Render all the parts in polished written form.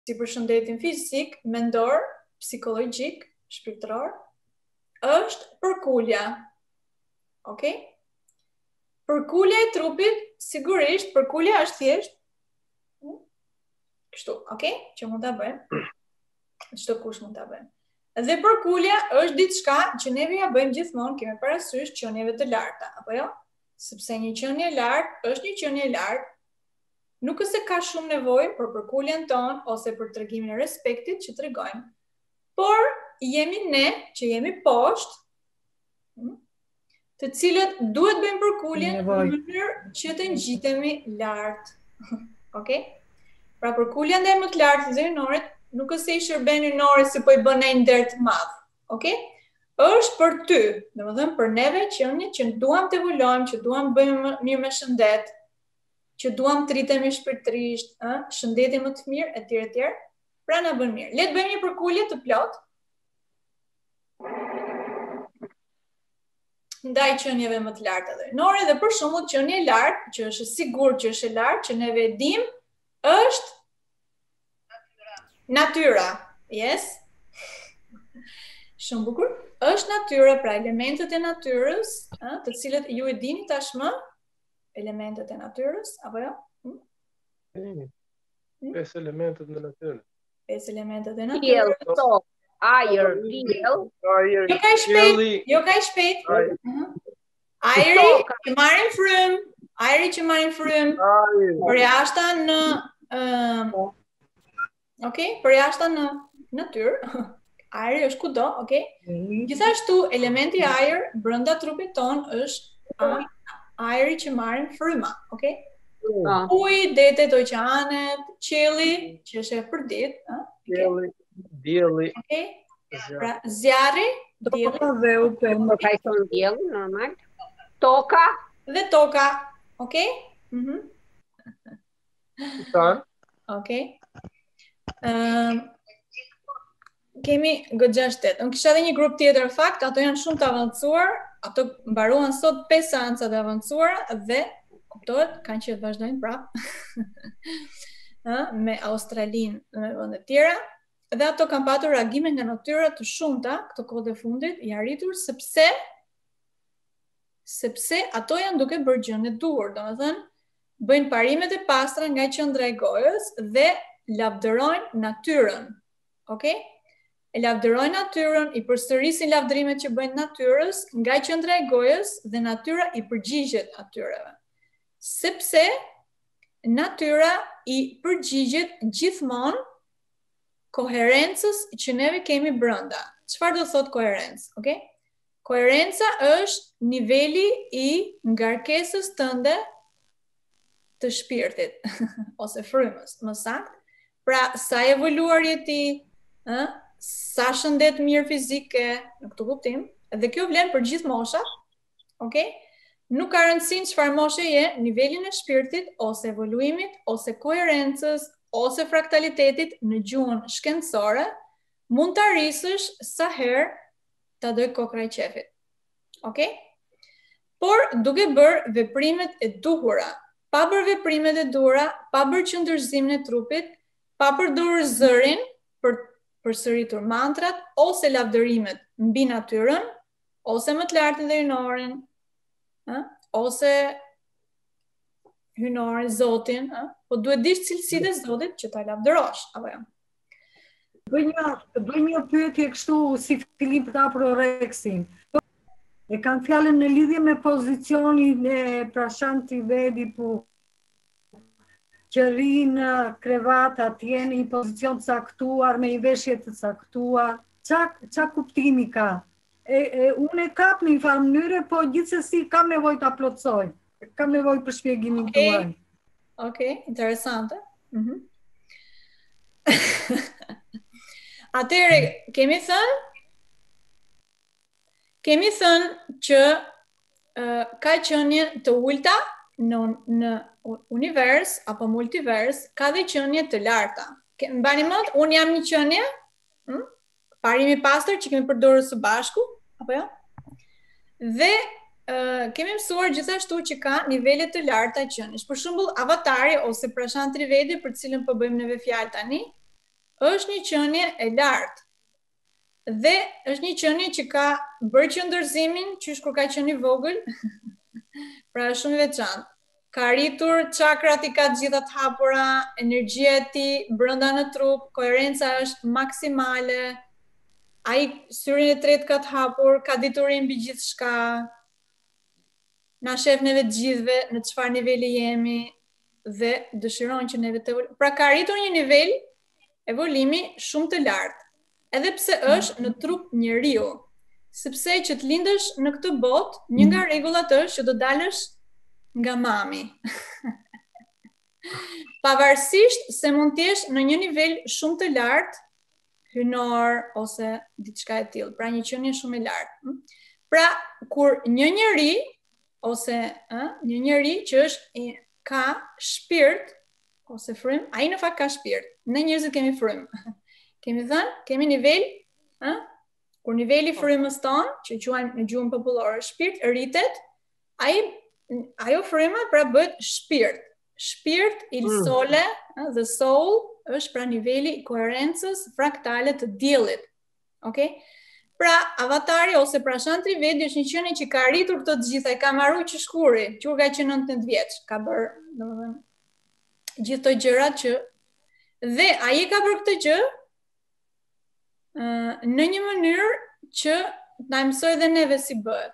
si për shëndetin fizik, mendor, psikologjik, shpirtëror, është përkulja. Okay? Përkulja e trupit, sigurisht, përkulja është thjesht kështu, okay? Që mund ta bëjmë. Çdo kush mund ta bëjë. Dhe përkulja është diçka që neve ja bëjmë gjithmonë, kemi parasysh qenieve të larta, apo jo? Sepse një qenie e lartë është një qenie e lartë, nuk është se ka shumë nevojë për përkuljen tonë ose për tregimin e respektit që tregojmë. Por jemi ne që jemi poshtë, të cilët duhet bëjmë përkuljen në mënyrë që të ngjitemi lart. Okay? Pra përkulja ndaj më të lartë të inorit nuk është se i shërben inorit si po i bën ai nder të madh. Okay? Është për ty, domethënë për neve që duam të evolojmë, që duam të bëjmë mirë me shëndet, që duam të rritemi shpirtërisht, shëndetin më të mirë etj. Pra na bën mirë. Le të bëjmë një përkulje të plotë. Ndaj qenieve më të larta dhe rinore, dhe për shembull qenie e lartë, që është sigurt që është e lartë, që neve e dim, është natyra. Yes? Shumë bukur. Është natyra, pra elementet e natyrës, të cilët ju e dini tashmë, elementet e natyrës, apo jo? 5 elementet në natyrë. 5 elementet e natyrës. Ajër, diell. Jo ka shpejt. Ajri që marrin frym. Përjashta në përjashta në natyrë. Ajri është kudo, okay? Gjithashtu elementi ajër brenda trupit ton është ajri që marrin fryma, okay? Uji, detet, oqeanet, qielli, që është e përdit, Dielli. Okay? Pra zjarri, dielli, Normal. Toka dhe toka, okay? Okay. Kemi goxha shtet. Unë kisha edhe një grup tjetër fakt, ato janë shumë të avancuar, ato mbaruan sot 5 seanca të avancuara dhe kuptohet, kanë që të vazhdojnë prapë. Me Australinë dhe vende të tjera. Dhe ato kanë patur reagime nga natyra të shumta këto kohë të fundit, i arritur sepse ato janë duke bërë gjën e duhur, domethënë bëjnë parimet e pastra nga qendra e gojës dhe lavdërojnë natyrën. Okay? E lavdërojnë natyrën, i përsërisin lavdërimet që bëjnë natyrës nga qendra e gojës dhe natyra i përgjigjet atyreve. Sepse natyra i përgjigjet gjithmonë koherencës që neve kemi brenda. Çfarë do thot koherencë? Okay? Koherenca është niveli i ngarkesës tënde të shpirtit ose frymës, më saktë. Pra, sa evoluar je ti, sa shëndet mirë fizike, në këtë kuptim, dhe kjo vlen për gjithë moshat, okay? Nuk ka rëndësi çfarë moshe je, nivelin e shpirtit, ose evoluimit, ose koherencës, ose fraktalitetit në gjuhën shkencore, mund të arrisësh sa herë ta doj kokra e qefit. Okay? Por duke bërë veprimet e duhura, pa bërë veprimet e duhura, pa bërë qëndërzimin e trupit, pa përdorur zërin për përsëritur mantrat, ose lavdërimet mbi natyrën, ose më të lartën dhe hynorin, ose hynorin, Zotin, po duhet dish cilësitë e Zotit që ta lavdërosh, apo jo? Bëj një pyetje kështu si fillim për ta proreksin. E kanë fjalën në lidhje me pozicionin e prashanti vedi që rinë krevat atje në një pozicion të caktuar, me një veshje të caktuar. Qa kuptimi ka? Unë e kap në një farë mënyre, po gjithsesi kam nevojë ta plotësoj. Kam nevojë për shpjegimin tuaj. Okay, interesante. Atëre, kemi thënë që ka qenie të ulta në univers apo multivers, ka dhe qenie të larta. Mbani mend, unë jam një qenie, parimi pastër që kemi përdorur së bashku, apo jo? Dhe kemi mësuar gjithashtu që ka nivele të larta qenish. Për shembull, avatari ose prashanti vedi, për cilën po bëjmë neve fjalë tani, është një qenie e lartë. Dhe është një qenie që ka bërë qëndërzimin, qysh kur ka qenë i vogël, pra është shumë i veçantë. Ka rritur çakrat, i ka të gjitha të hapura, energjia e tij brenda në trup, koherenca është maksimale. Ai syrin e tretë ka të hapur, ka diturin mbi gjithçka. Na shef neve të gjithëve në çfarë niveli jemi dhe dëshiron që neve të pra ka arritur një nivel evolimi shumë të lartë. Edhe pse është në trup njeriu, sepse që të lindësh në këtë botë, një nga rregullat është që do dalësh nga mami. Pavarësisht se mund të jesh në një nivel shumë të lartë, hynor ose diçka e tillë, pra një qenie shumë e lartë. Pra kur një njeri ose një njeri që është ka shpirt ose frym, ai në fakt ka shpirt. Ne njerëzit kemi frym. Kemi thënë, kemi nivel, kur niveli frymës tonë, që quajmë në gjuhën popullore shpirt, rritet, ajo fryma pra bëhet shpirt. Shpirt, il sole, the soul, është pra niveli i koherencës fraktale të diellit. Okay? Pra avatari ose pra Shantri Vedi është një qenie që ka arritur këto të gjitha, ka marrë që shkuri, që ka qenë 19 vjeç, ka bërë, domethënë, gjithë këto gjërat që dhe ai ka bërë këtë gjë në një mënyrë që na mësoj dhe neve si bëhet.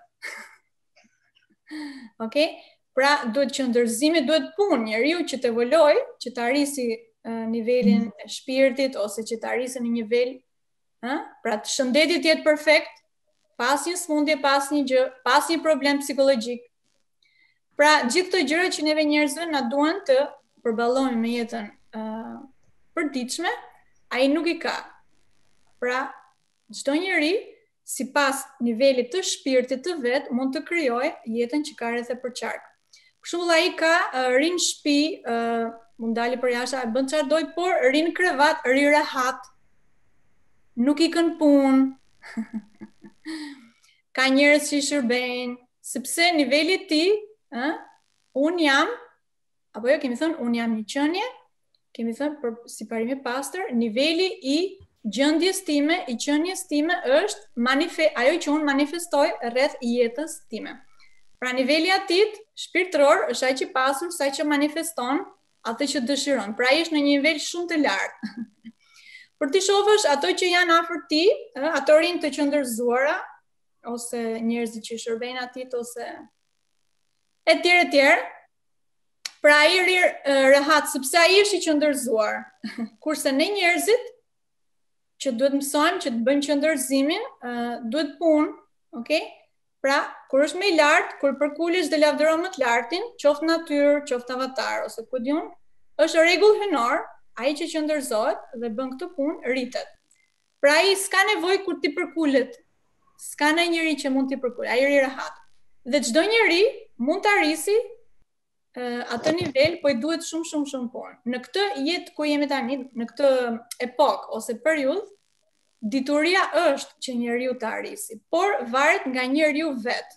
Okay? Pra duhet qëndërzimi, duhet punë, njeriu që të evoloj, që të arrisi nivelin e shpirtit ose që të arrisi në një nivel, pra të shëndetit jetë perfekt, pas një smundje, pas një gjë, pas një problem psikologjik. Pra gjithë këto gjëra që neve njerëzve na duan të përballojmë me jetën përditshme, ai nuk i ka. Pra çdo njeri sipas nivelit të shpirtit të vet mund të krijojë jetën që ka rreth e përqark. Për shembull ai ka rin shtëpi, mund dali për jashtë, bën çfarë doj, por rin krevat, ri rehat. Nuk i kën punë. Ka njerëz që i shërbejnë, sepse niveli i tij, un jam, apo jo, kemi thënë un jam një qenie, kemi thënë për si parim i pastër, niveli i gjendjes time, i qenies time është ajo që un manifestoj rreth jetës time. Pra niveli atit shpirtëror është ai që pasur, sa që manifeston atë që dëshiron. Pra ai është në një nivel shumë të lartë. Për të shohësh ato që janë afër ti, ato rinë të qëndërzuara, ose njerëzit që shërbejnë atit, ose etj. Pra ai ri rehat, sepse ai është i qëndërzuar. Kurse ne njerëzit që duhet mësojmë që të bëjmë qëndërzimin, duhet punë, okay? Pra, kur është më i lartë, kur përkulesh dhe lavdëron më të lartin, qoftë natyrë, qoftë avatar, ose ku diun, është rregull hynor, ai që qëndërzohet dhe bën këtë punë rritet. Pra ai s'ka nevojë kur ti përkulet. S'ka ndonjë njeri që mund t'i përkulet, ai ri rehat. Dhe çdo njeri mund të arrisë atë nivel, po i duhet shumë punë. Në këtë jetë ku jemi tani, në këtë epokë ose periudhë, dituria është që njeriu të arrisi, por varet nga njeriu vet.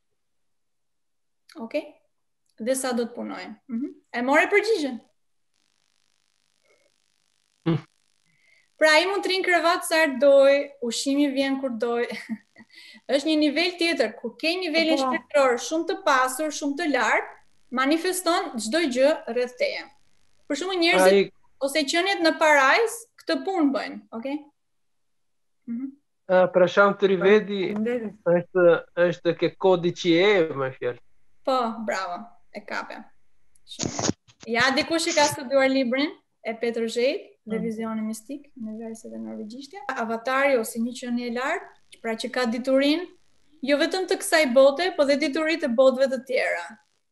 Okay? Dhe sa do të punojmë. E more përgjigjen? Pra ai mund të rinë krevat sa doj, ushqimi vjen kur doj. Është një nivel tjetër, ku ke nivelin shpirtëror shumë të pasur, shumë të lartë, manifeston çdo gjë rreth teje. Për shembull njerëzit ose qeniet në parajs këtë punë bëjnë, okay? Pra Shantri Vedi është ke kodici më fjalë. Po, bravo, e kape. Ja, dikush i ka studiuar librin e Petrozhejt dhe Vizioni mistik në verset e norvegjiskja. Avatari ose një qenie e lartë, pra që ka diturin, jo vetëm të kësaj bote, po dhe diturit e botëve të tjera.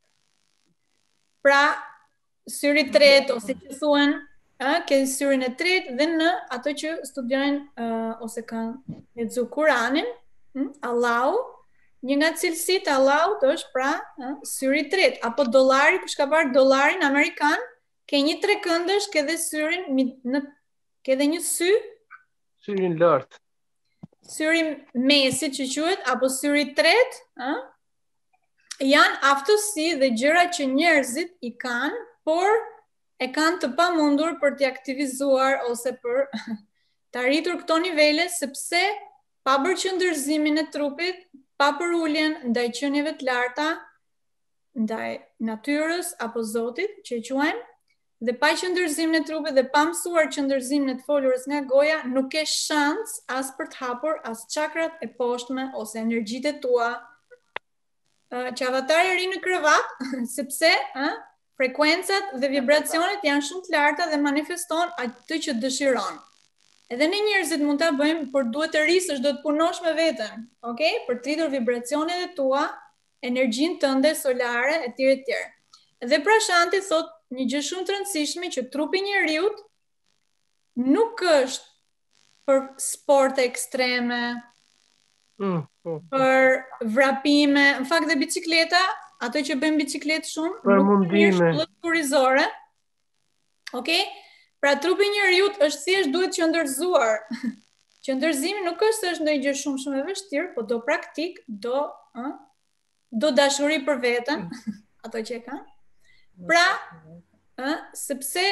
Pra, syri tretë ose që thuen, ke syrin e tretë dhe në ato që studiojnë ose kanë lexuar Kur'anin, Allahu, një nga cilësitë e Allahut është pra syri i tretë, apo dollari, kush ka parë dollarin amerikan, ke një trekëndësh, ke dhe syrin ke dhe një sy, syrin lart. Syri mesit që quhet apo syri i tretë, janë aftësi dhe gjëra që njerëzit i kanë, por e kanë të pamundur për t'i aktivizuar ose për të arritur këto nivele, sepse pa bërë qëndërzimin e trupit, pa përulljen ndaj qenieve të larta, ndaj natyrës apo Zotit, që e quajmë, dhe pa qëndërzimin e trupit dhe pa mësuar qëndërzimin e të folurës nga goja, nuk ke shans as për të hapur as çakrat e poshtme ose energjitë tua. Që avatari ri në krevat, sepse frekuencat dhe vibracionet janë shumë të larta dhe manifeston atë që dëshiron. Edhe ne njerëzit mund ta bëjmë, por duhet të rrisësh, do të punosh me veten, okay? Për të rritur vibracionet e tua, energjinë tënde solare etj etj. Dhe Prashanti thot një gjë shumë të rëndësishme, që trupi i njeriut nuk është për sporte ekstreme, për vrapime, në fakt dhe bicikleta, ato që bëjmë bicikletë shumë, për mundime kurizore. Okay? Pra trupi i njeriut është thjesht duhet qëndërzuar. Qëndërzimi nuk është ndonjë gjë shumë e vështirë, po do praktik, do dashuri për veten, ato që e kanë. Pra, sepse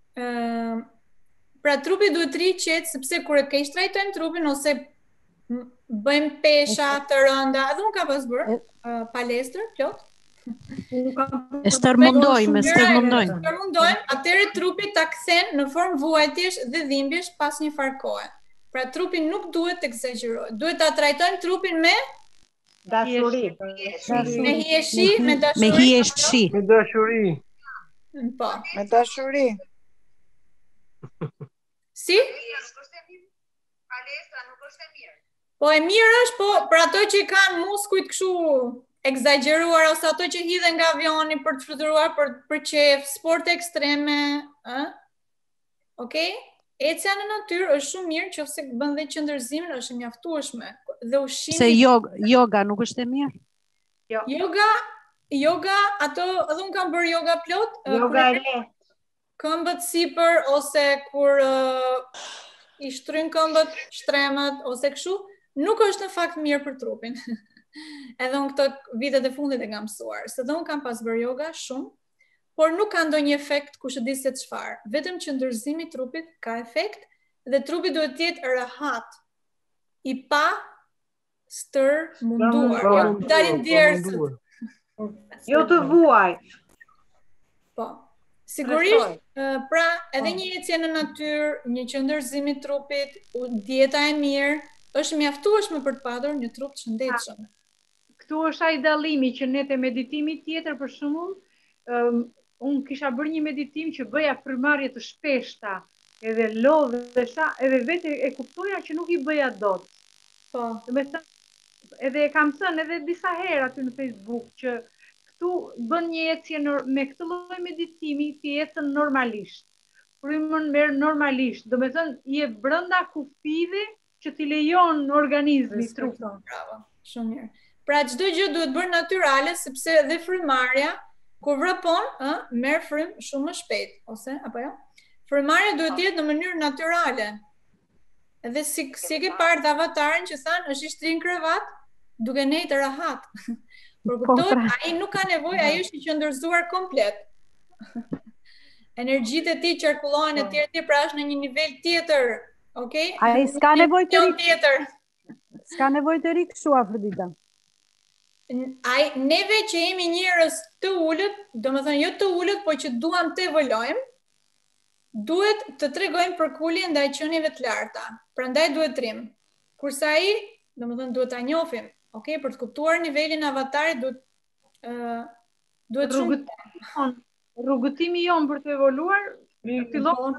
pra trupi duhet rri qetë, sepse kur e keq trajtojmë trupin ose bëjmë pesha të rënda, edhe unë ka pas bërë palestër, plot. E stërmundojmë, atëherë trupi ta kthen në formë vuajtjesh dhe dhimbjesh pas një farë kohe. Pra trupi nuk duhet të egzagerohet. Duhet ta trajtojmë trupin me dashuri. Me hijeshi, me dashuri. Me hijeshi. Me dashuri. Po. Me dashuri. Si? Po e mirë është, po për ato që kanë muskujt kështu egzageruar, ose ato që hidhen nga avioni për të fluturuar, për qef, sport ekstreme, okay? Ecja në natyrë është shumë mirë, nëse bën dhe qëndërzimin është mjaftueshme. Dhe ushqimi. Se yoga nuk është e mirë? Yoga, ato edhe unë kam bërë yoga plot. Yoga e lehtë. Këmbët sipër ose kur i shtryn këmbët, shtremët ose kështu, nuk është në fakt mirë për trupin. Edhe unë këto vitet e fundit e kam mësuar, se dhe unë kam pas bërë yoga shumë, por nuk ka ndonjë efekt kush e di se çfarë. Vetëm qëndërzimi i trupit ka efekt dhe trupi duhet të jetë rehat, i pa stërmunduar, dalin djersët. Jo të vuaj. Po. Sigurisht, pra edhe një ecje në natyrë, një qëndërzim i trupit, dieta e mirë, është mjaftueshme për të patur një trup të shëndetshëm. Këtu është ai dallimi që ne te meditimi tjetër, për shembull, unë kisha bërë një meditim që bëja frymëmarrje të shpeshta, edhe lodhesha, edhe vetë e kuptoja që nuk i bëja dot. Po. Edhe e kam thënë edhe disa herë aty në Facebook që këtu bën një ecje me këtë lloj meditimi, ti ecën normalisht. Frymën merr normalisht, do me thënë je brenda kufive që t'i lejon organizmi, trupi. Bravo, shumë mirë. Pra çdo gjë duhet bërë natyrale, sepse edhe frymarrja kur vrapon, merr frymë shumë më shpejt, ose apo jo? Frymarrja duhet të jetë në mënyrë natyrale. Edhe si ke parë të avatarin që thanë është i shtrin krevat, duke nejtë rahat. Por kuptohet, ai nuk ka nevojë, ai është i qëndërzuar komplet. Energjitë e tij qarkullojnë etj, pra është në një nivel tjetër. Okay? Ai s'ka nevojë të ri. S'ka nevojë të ri kështu Afrodita. Neve që jemi njerëz të ulët, domethënë jo të ulët, po që duam të evolojmë, duhet të tregojmë përkulje ndaj qenieve të larta. Prandaj duhet trim. Kurse ai, domethënë duhet ta njohim. Okay, për të kuptuar nivelin e avatarit duhet rrugëtimi jon për të evoluar, fillon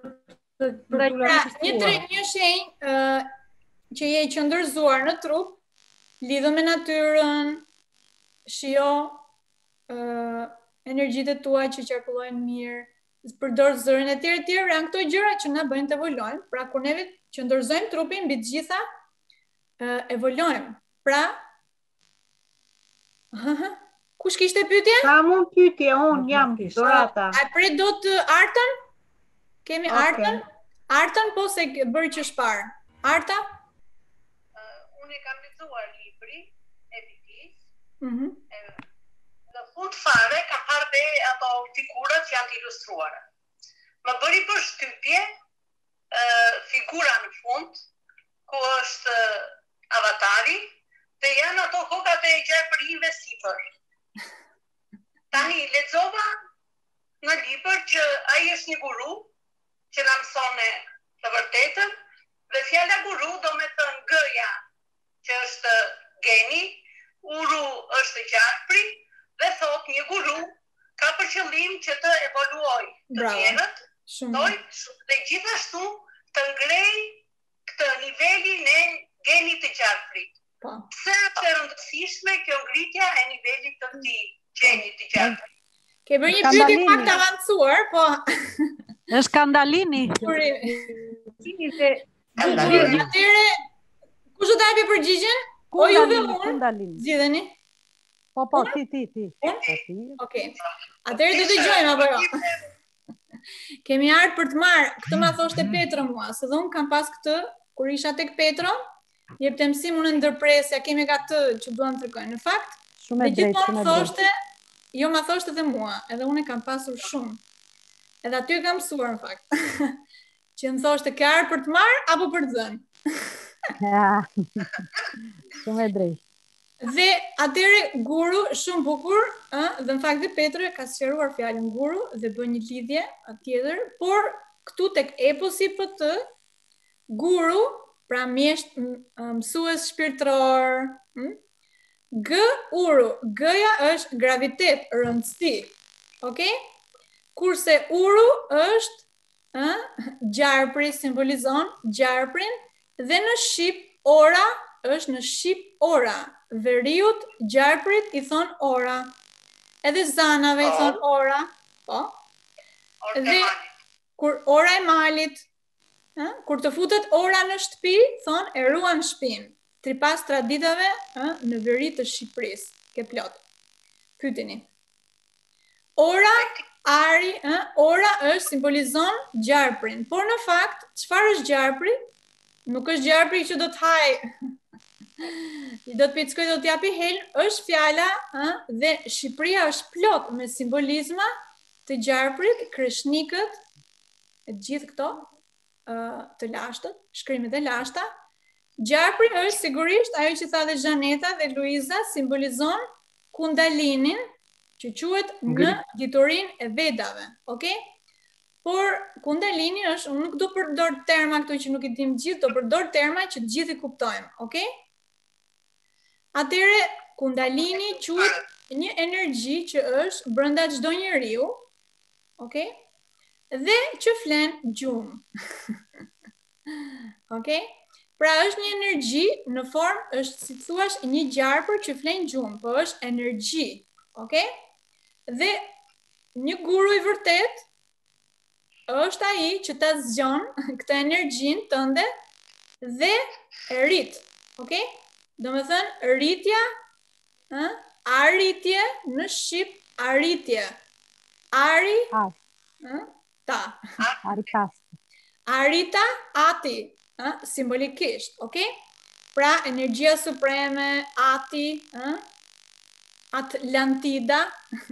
një shenjë që je i qëndërzuar në trup, lidhë me natyrën, shijo energjitë tua që qarkullojnë mirë, përdor zërin etj, janë këto gjëra që na bëjnë të evolojmë. Pra kur ne qëndërzojmë trupin mbi të gjitha, evolojmë. Pra, kush kishte pyetje? Kam unë pyetje, unë jam Dorata. A prit do të Artën? Kemi Artën? Artën po se bëri që shpar. Arta? Unë e kam lexuar libri e Bitis. Në fund fare kam parë dhe ato figurat që janë të ilustruara. më bëri përshtypje figura në fund, ku është avatari, dhe janë ato kokat e gjarpërinjve sipër. Tani, lexova në libër që ai është një guru që na mësone të vërtetën, dhe fjala guru do me thënë gëja, që është geni, uru është gjarpri, dhe thot një guru ka për qëllim që të evoluoj të tjerët, dhe gjithashtu të ngrej këtë nivelin e genit të gjarprit. Pse është e rëndësishme kjo ngritja e nivelit të këtij genit të gjarprit? Ke bërë një pyetje pak të avancuar, po është Skandalini. Atëre, kush do të japë përgjigjen? O juve unë? Zgjidheni. Po, ti. Okej. Atëre do të dëgjojmë apo jo? Kemi ardhur për të marrë, këtë ma thoshte Petro mua, se dhe unë kam pas këtë, kur isha tek Petro, jepte mësimun e ndërpresja, kemi ka të që duam të tregoj. Në fakt, shumë e drejtë, shumë e thoshte, jo ma thoshte dhe mua, edhe unë e kam pasur shumë. Edhe aty e kam mësuar në fakt. Që më thoshte ke ardhur për të marrë apo për të dhënë? Shumë e drejtë. Dhe atëre guru shumë bukur, dhe në fakt dhe Petro ka sqaruar fjalën guru dhe bën një lidhje tjetër, por këtu tek eposi PT, guru, pra mjesht mësues shpirtëror, uru, gëja është gravitet, rëndësi, okay? Kurse uru është gjarpri, simbolizon gjarprin, dhe në shqip ora është në shqip ora. Veriut, gjarprit i thon ora. Edhe zanave i thon ora. Po. Dhe kur ora e malit, kur të futet ora në shtëpi, thon e ruan shtëpinë. Tripas traditave në veri të Shqipërisë, ke plot. Pyetini. Ora, ari, ora është simbolizon gjarprin, por në fakt, çfarë është gjarpri? Nuk është gjarpri që do të haj, i do të pickoj, do të japi hel, është fjala, dhe Shqipëria është plot me simbolizma të gjarprit, kreshnikët, e gjithë këto, të lashtët, shkrimet e lashta. Gjarpri është sigurisht, ajo që tha dhe Zhaneta dhe Luiza, simbolizon kundalinin, që quhet në diturin e Vedave, okay? Por kundalini është, unë nuk do përdor terma këto që nuk i dim gjithë, do përdor terma që gjithë i kuptojmë, okay? Atëre, kundalini quhet një energji që është brenda çdo njeriu, okay? Dhe që flen gjumë. Okay? Pra është një energji në formë, është si thuash një gjarpër që flen gjumë, po është energji, okay? Dhe një guru i vërtet është ai që ta zgjon këtë energjinë tënde dhe e rrit, okay? Domethënë rritja, arritje në shqip, arritje. Ari, ta. Arita, ati, simbolikisht, okay? Pra energjia supreme, ati, Atlantida.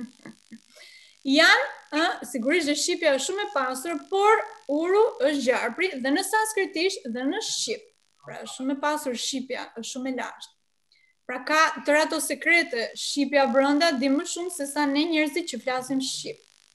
Janë, sigurisht dhe shqipja është shumë e pasur, por uru është gjarpri dhe në sanskritisht dhe në shqip. Pra është shumë e pasur shqipja, është shumë e lashtë. Pra ka tëra ato sekrete, shqipja brenda di më shumë se sa ne njerëzit që flasim shqip.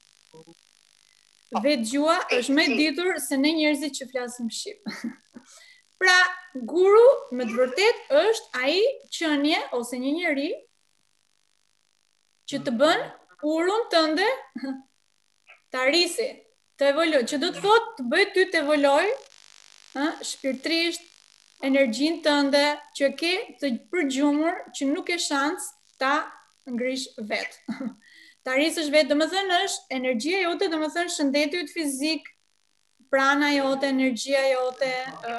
Vetë gjua është më e ditur se ne njerëzit që flasim shqip. Pra, guru me të vërtet është ai qenie ose një njeri që të bën urun tënde të arrisi, të evoloj, që do të thot të bëj ty të evoloj shpirtrisht, energjin tënde që ke të përgjumur që nuk e shans ta ngrish vetë. Ta arrisësh vetë, dhe më thënë është energjia jote, dhe më thënë shëndeti jot fizik, prana jote, energjia jote,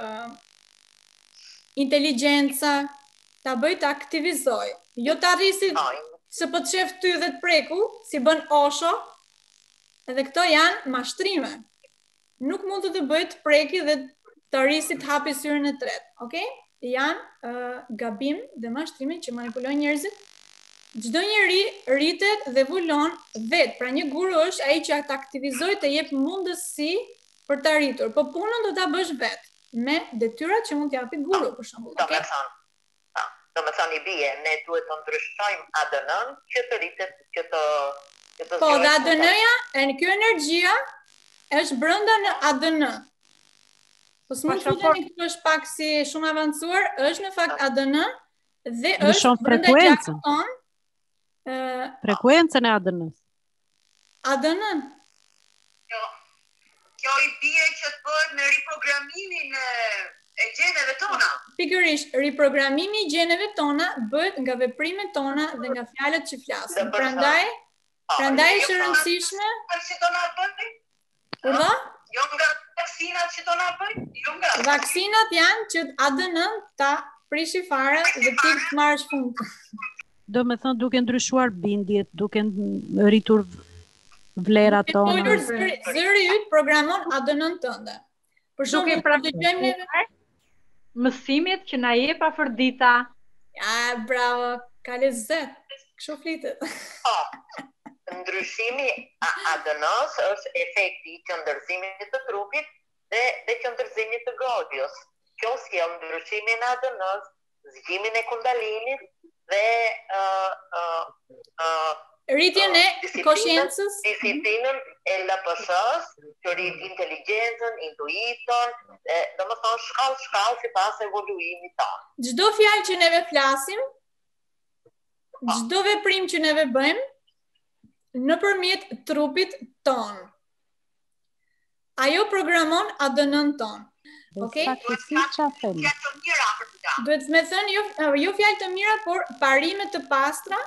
inteligjenca, ta bëj të aktivizoj. Jo të arrisit se po të shef ty dhe të preku, si bën Osho, edhe këto janë mashtrime. Nuk mund të bëj të preki dhe të arrisit hapi syrën e tretë, okay? Janë gabim dhe mashtrime që manipulojnë njerëzit çdo njeri rritet dhe vulon vetë. Pra një guru është ai që ta aktivizoj të jep mundësi për të arritur, po punën do ta bësh vetë, me detyrat që mund t'japi guru, për shembull. Do me thënë i bie, ne duhet të ndryshojmë ADN-n që të rritet, që të po, dhe ADN-ja, kjo energjia është brenda në ADN. Po s'mund të thoni këtu është pak si shumë avancuar, është në fakt ADN dhe është brenda gjakut ton. Frekuencën e ADN-s. ADN-n. Kjo i bie që të bëhet me riprogramimin e gjeneve tona. Pikërisht, riprogramimi i gjeneve tona bëhet nga veprimet tona dhe nga fjalët që flasim. Prandaj është e rëndësishme. Urdhë? Jo nga vaksinat që do na bëjnë, jo nga. Vaksinat janë që ADN-n ta prishi fare dhe ti të marrësh fund. Do me thënë duke ndryshuar bindjet, duke rritur vlerat tona. Zëri yt programon ADN-n tënde. Për shembull, kur dëgjojmë neve mësimit që na jep Afërdita. Ja, bravo, ka lezet. Kështu flitet. Ndryshimi ADN-s është efekti i qëndërzimit të trupit dhe qëndërzimit të godjes. Kjo sjell ndryshimin e ADN-s, zgjimin e kundalinit dhe rritjen e konsciencës, disiplinën e LPS-s, që rrit inteligjencën, intuiton, domethënë shkallë sipas evoluimit tonë. Çdo fjalë që neve flasim, çdo veprim që neve bëjmë, nëpërmjet trupit ton. Ajo programon ADN-n ton. Okej? Duhet me thënë jo fjalë të mira, por parime të pastra,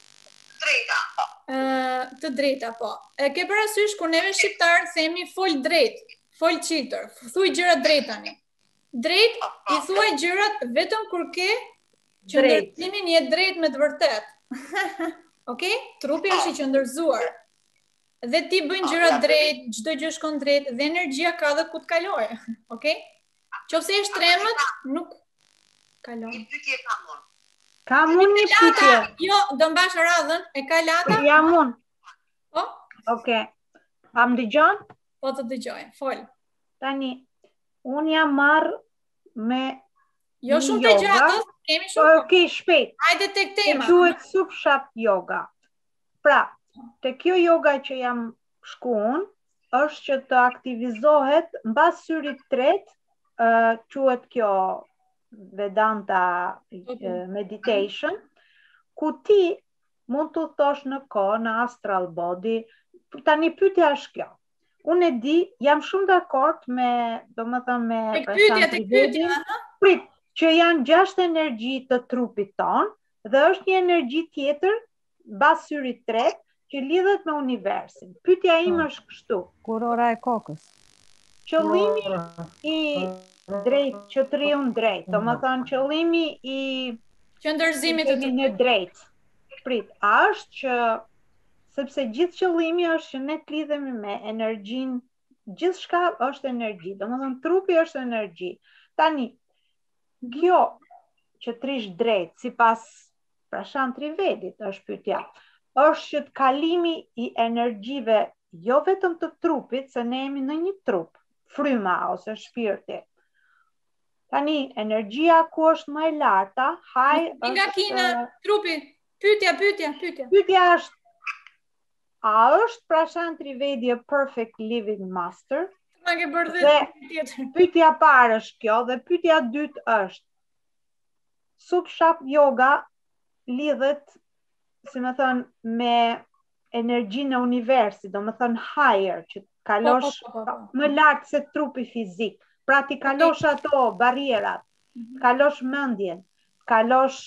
të drejta, po. E ke parasysh kur neve shqiptar themi fol drejt, fol qitër, thuaj gjërat drejt tani. Drejt i thuaj gjërat vetëm kur ke qëndërzimin je drejt me të vërtet. Okej? Trupi është i qëndërzuar. Dhe ti bën gjërat drejt, çdo gjë shkon drejt dhe energjia ka dhe ku të kalojë. Okej? Qofse është tremët, nuk kalon. Një pyetje kam unë. Kam unë një pyetje. Jo, do mbash radhën, e ka Lata? Jam unë. Po? Okej. A më dëgjon? Po të dëgjoj, fol. Tani, unë jam marrë me jo shumë të gjatë, kemi shumë. Okej, shpejt. Hajde tek tema. Quhet Supshat Yoga. Pra, te kjo yoga që jam shkuar, është që të aktivizohet mbas syrit tret, quhet kjo Vedanta meditation, ku ti mund të thosh në kohë, në astral body. Tani pyetja është kjo. Unë e di, jam shumë dakord me, domethënë me prit, që janë 6 energji të trupit ton, dhe është një energji tjetër mbas syrit tret që lidhet me universin. Pyetja ime është kështu. Kurora e kokës. Qëllimi i drejt, që të riun drejt, domethënë qëllimi i qëndërzimit të drejt. Prit, a është që sepse gjithë qëllimi është që ne të lidhemi me energjinë, gjithçka është energji, domethënë trupi është energji. Tani, kjo që të rish drejt, sipas Prashant Trivedit është pyetja, është që të kalimi i energjive jo vetëm të trupit, se ne jemi në një trup, fryma ose shpirti. Tani, energjia ku është më e larta, nga kina trupi, pyetja. Pyetja është, a është Prashant Trivedi a perfect living master? Dhe pyetja parë është kjo, dhe pyetja dytë është, Supshat Yoga lidhet, si me thënë, me energjinë e universit, do me thënë higher, që kalosh më lartë se trupi fizik. Pra ti kalosh ato barierat, kalosh mendjen, kalosh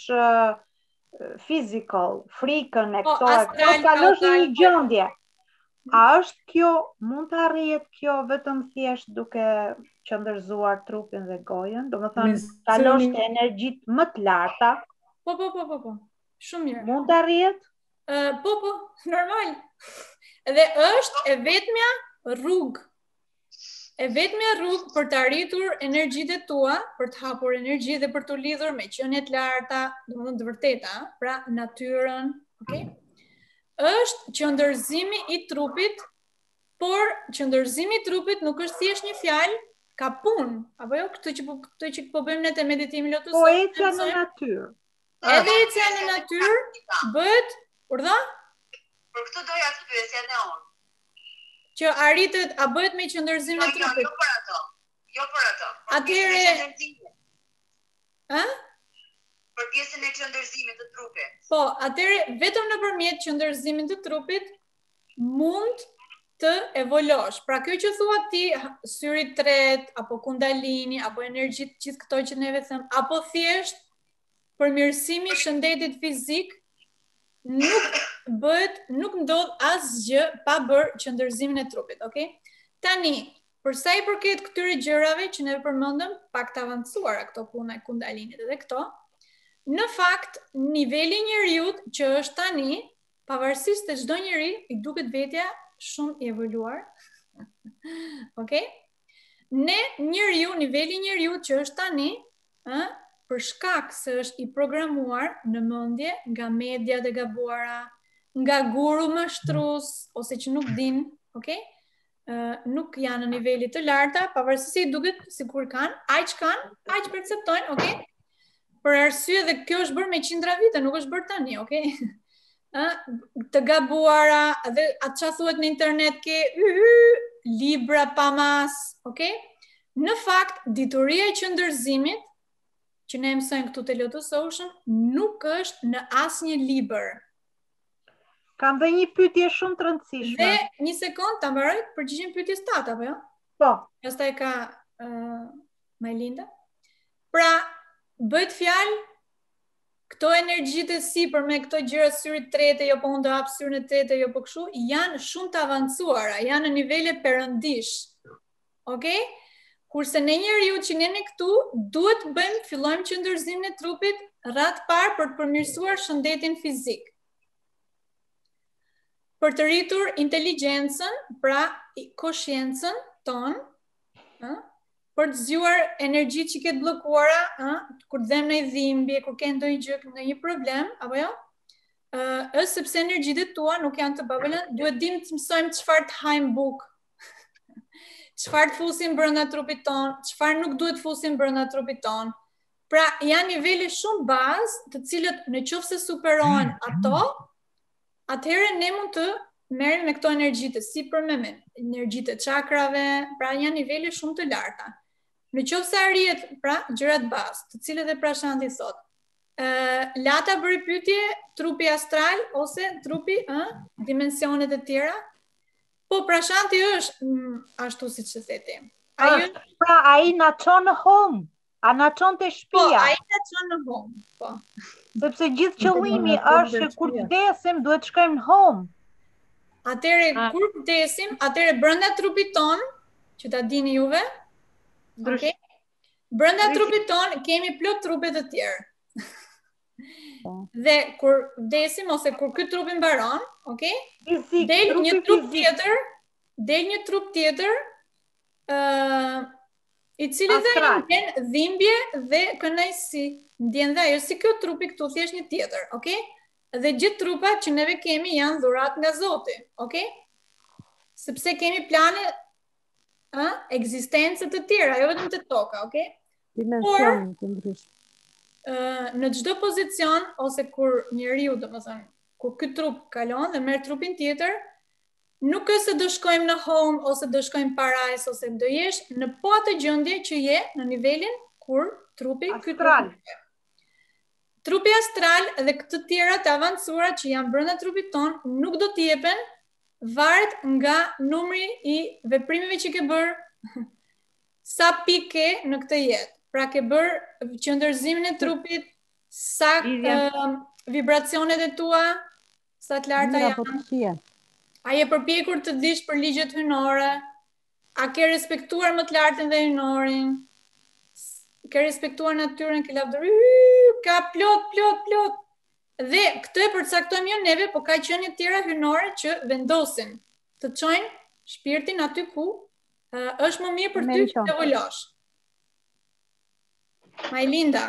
physical, frikën e këto, kalosh në një gjendje. A është kjo, mund të arrihet kjo vetëm thjesht duke qëndërzuar trupin dhe gojën, do me thënë kalosh të energjit më të larta? Po. Shumë mirë. Mund të arrihet? Po, normal. Dhe është e vetmja rrugë. E E vetmja rrugë për të arritur energjitë tua, për të hapur energji dhe për të lidhur me qenie të larta, domethënë të vërteta, pra natyrën, okay? Është qëndërzimi i trupit, por qëndërzimi i trupit nuk është thjesht një fjalë, ka punë, apo jo, këtë që po bëjmë ne te meditimi lotues. Po ecja në natyrë. Edhe ecja në natyrë bëhet, urdhë? Për këtë doja të pyesja ne unë. Që arritet, a bëhet me qëndërzimin e trupit? Jo për ato. Jo për ato. Atëherë, ë? Për pjesën e qëndërzimit të trupit. Po, atëherë vetëm nëpërmjet qëndërzimit të trupit mund të evoluosh. Pra kjo që thua ti, syri tret, apo kundalini, apo energjit, gjithë këto që neve them, apo thjesht përmirësimi i shëndetit fizik, nuk ndodh asgjë pa bërë qëndërzimin e trupit, okay? Tani, për sa i përket këtyre gjërave që ne përmendëm, pak të avancuara këto puna e kundalinit dhe këto, në fakt, niveli i njeriu që është tani, pavarësisht të çdo njeri, i duket vetja shumë i evoluar. Okay? Ne njeriu, niveli i njeriu që është tani, për shkak se është i programuar në mendje nga mediat e gabuara, nga guru mashtrues ose që nuk din, okay? Nuk janë në nivele të larta, pavarësisht se i duket sikur kanë, aq perceptojnë, okay? Për arsye dhe kjo është bërë me qindra vite, nuk është bërë tani, okay? Të gabuara, dhe atë që thuhet në internet ke libra pa mas, okay? Në fakt, dituria e qëndërzimit, që ne mësojmë këtu te Lotus Ocean, nuk është në asnjë libër. Kam dhe një pyetje shumë të rëndësishme. Dhe një sekond, ta mbaroj përgjigjen pyetjes tate, apo jo? Po. Pastaj ka Majlinda. Pra, bëhet fjalë këto energjitë e sipër me këto gjëra syrit trete, jo po unë do hap syrin e trete, jo po kështu, janë shumë të avancuara, janë në nivele perëndish. Okay? Kurse në njeriu që ne këtu duhet fillojmë qëndërzimin e trupit radh parë për të përmirësuar shëndetin fizik. Për të rritur inteligjencën, pra koshiencën tonë, për të zgjuar energjitë që ke të bllokuara, kur dhem në dhimbje, kur ke ndonjë gjë, ndonjë problem, apo jo? Është sepse energjitë tua nuk janë të babëla, duhet dim të mësojmë çfarë të hajmë buk. Çfarë të fusim brenda trupit ton, çfarë nuk duhet fusim brenda trupit ton. Pra, janë nivele shumë bazë, të cilët nëse superohen ato, atëherë ne mund të merrem me këto energjitë sipër me energjitë e çakrave, pra janë nivele shumë të larta. Në qoftë se arrihet, pra, gjërat bazë, të cilët e Prashanti thot. Lata bëri pyetje, trupi astral ose trupi, dimensionet e tjera? Po Prashanti është ashtu siç e theti. Pra ai na çon në home, a na çon te shtëpia. Po, ai na çon në home, po. Sepse gjithë qëllimi është që kur vdesim duhet shkojmë në home. Atëre kur vdesim, atëre brenda trupit ton, që ta dini juve, okay? Brenda trupit ton kemi plot trupe të tjerë. Dhe kur vdesim ose kur ky trupi mbaron, okay? Del një trup tjetër, i cili dhe ndjen dhimbje dhe kënaqësi. Ndjen dhe ajo si kjo trupi këtu thjesht një tjetër, okay? Dhe gjithë trupat që neve kemi janë dhurat nga Zoti, okay? Sepse kemi plane ekzistencë të tjera, jo vetëm të toka, okay? Dimensionin të ndryshme. Në çdo pozicion ose kur njeriu, domethënë, kur ky trup kalon dhe merr trupin tjetër, nuk është se do shkojmë në home ose do shkojmë parajs ose do jesh në po atë gjendje që je në nivelin kur trupi astral. Trupi astral dhe këtë tjera të avancuara që janë brenda trupit ton nuk do të jepen, varet nga numri i veprimeve që ke bërë, sa pikë në këtë jetë. Pra ke bërë qëndërzimin e trupit, sa vibracionet e tua, sa të larta janë. A je përpjekur të dish për ligjet hyjnore? A ke respektuar më të lartën dhe hyjnorin? Ke respektuar natyrën, ke lavdëruar, ka plot. Dhe këtë e përcaktojmë jo neve, po ka qenie të tjera hyjnore që vendosin të çojnë shpirtin aty ku është më mirë për ty që Meriton. të volosh. Majlinda.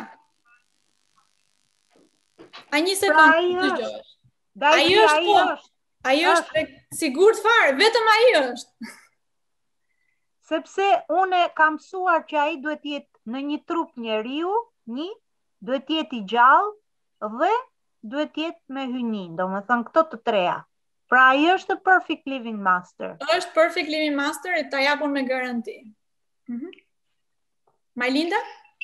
A një sekundë ai të është. dëgjosh. Dajti, Ai është, po. është. Ai është sigurt fare, vetëm ai është. Sepse une kam mësuar që ai duhet jetë në një trup njeriu, duhet jetë i gjallë dhe duhet jetë me hynin, domethënë këto të treja. Pra ai është perfect living master. Është perfect living master e ta japun me garanti. Majlinda?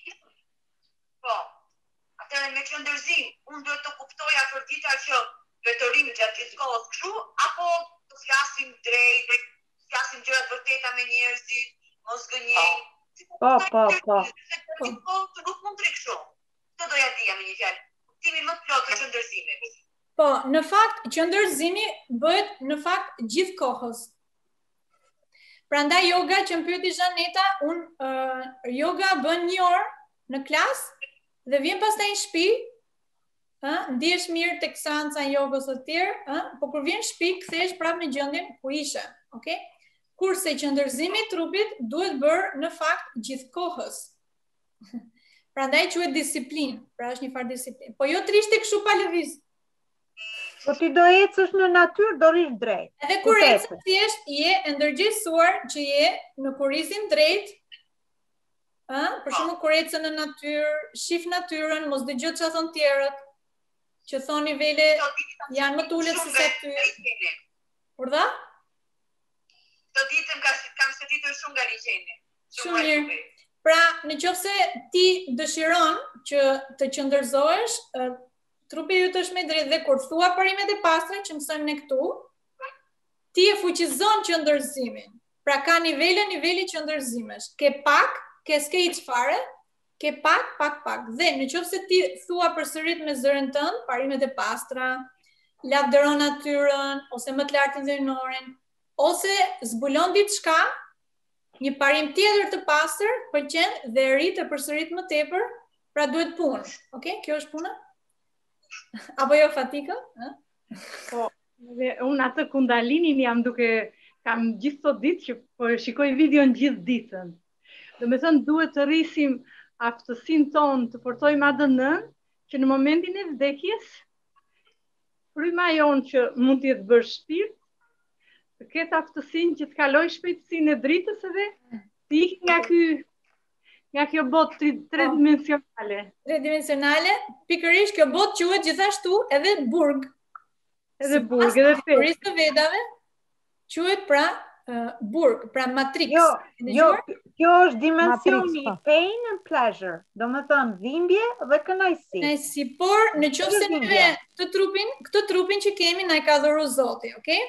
Po. Atëherë me qëndërzim, unë duhet të kuptoja për dita që vetërim gjatë gjithë kohës kështu, apo të flasim drejt, flasim gjërat vërteta me njerëzit, mos gënjej. Po. Po, nuk mund të rikështu. Këtë doja dhja me një fjalë. Kuptimi më të plot të qëndërzimit. Po, në fakt, qëndërzimi bëhet në fakt gjithë kohës. Prandaj yoga që më pyeti Zhaneta, yoga bën 1 orë në klasë dhe vjen pastaj në shtëpi, ndihesh mirë tek seanca jogës së tjerë, po kur vjen në shtëpi kthehesh prapë në gjendjen ku ishe, okay? Kurse qëndërzimi i trupit duhet bërë në fakt gjithë kohës. Prandaj quhet disiplinë, pra është një farë disiplinë. Po jo trishti kështu pa lëviz. Po ti do ecësh në natyrë, do rish drejt. Edhe kur ecësh thjesht je e ndërgjegjësuar që je në kurrizin drejt. Për shembull kur ecën në natyrë, shif natyrën, mos dëgjoj çfarë thon tjerët. Që thon nivele janë më të ulët se sa ty. Urdhë? Të ditën kam shëtitur shumë nga liçeni. Shumë mirë. Pra, nëse ti dëshiron që të qëndërzohesh, trupi yt është me drejt dhe kur thua parimet e pastra që mësojmë ne këtu, ti e fuqizon qëndërzimin. Pra ka niveli qëndërzimesh. Ke pak, ke s'ke hiç fare, ke pak. Dhe nëse ti thua përsërit me zërin tënd parimet e pastra, lavdëron natyrën ose më të lartën zërinorin, ose zbulon diçka, një parim tjetër të pastër, pëlqen dhe rrit të përsërit më tepër, pra duhet punë. Okej, kjo është puna? Apo jo Fatika? Po, unë atë kundalinin kam gjithë sot ditë që po shikoj videon gjithë ditën. Do me thënë duhet të rrisim aftësinë tonë të forcojmë ADN-n që në momentin e vdekjes, fryma jonë që mund të jetë bërë shpirt, të ketë aftësinë që të kaloj shpejtësinë e dritës edhe të ikë nga kjo botë tridimensionale. Tridimensionale, pikërisht kjo botë quhet gjithashtu edhe burg. Edhe teorisë të Vedave quhet pra burg, pra matrix. Jo, kjo është dimensioni i pain and pleasure. Do me thënë dhimbje dhe kënaqësi. Kënaqësi, por nëse neve këtë trupin që kemi na e ka dhuruar Zoti, okay?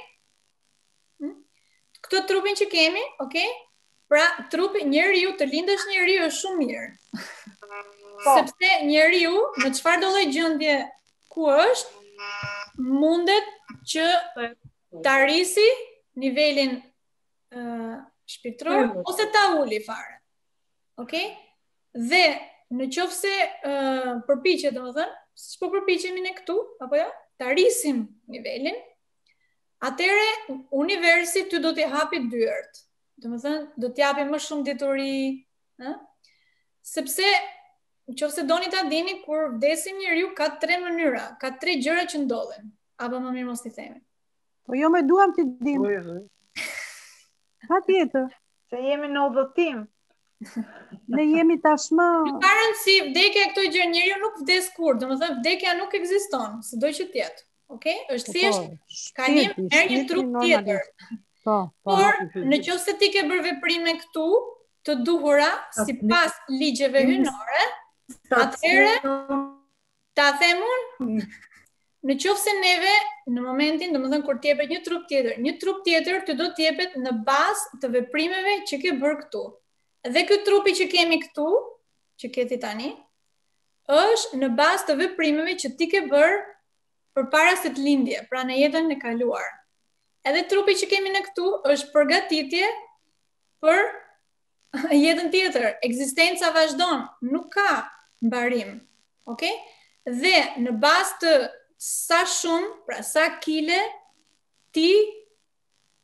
Këtë trupin që kemi, okay? Pra trupi njeriu, të lindësh njeriu është shumë mirë. Sepse njeriu në çfarëdo lloj gjendje ku është, mundet që ta rrisi nivelin shpirtëror ose ta uli fare. Okej? Dhe nëse përpiqet, domethënë, siç po përpiqemi ne këtu, apo jo, ta rrisim nivelin, atëre universi ty do t'i hapi dyert. Domethënë, do t'japi më shumë dituri, sepse nëse doni ta dini, kur vdesim njeriu ka 3 mënyra, ka 3 gjëra që ndodhen. Apo më mirë mos t'i themi. Po jo me duam t'i dim. Patjetër. Se jemi në udhëtim. Ne jemi tashmë. Ka rëndësi, vdekja këto gjë, njeriu nuk vdes kur, domethënë vdekja nuk ekziston, s'do që të jetë. Okej? Është thjesht kalim merr një trup tjetër. Por nëse ti ke bërë veprime këtu të duhura sipas ligjeve hyjnore, atëherë ta them unë, nëse neve në momentin, domethënë kur t'jepet një trup tjetër ty do t'jepet në bazë të veprimeve që ke bërë këtu. Dhe ky trupi që kemi këtu, që ke ti tani, është në bazë të veprimeve që ti ke bërë përpara se të lindje, pra në jetën e kaluar. Edhe trupi që kemi në këtu është përgatitje për jetën tjetër. Ekzistenca vazhdon, nuk ka mbarim. Okej? Dhe në bazë të sa shumë, pra sa kile ti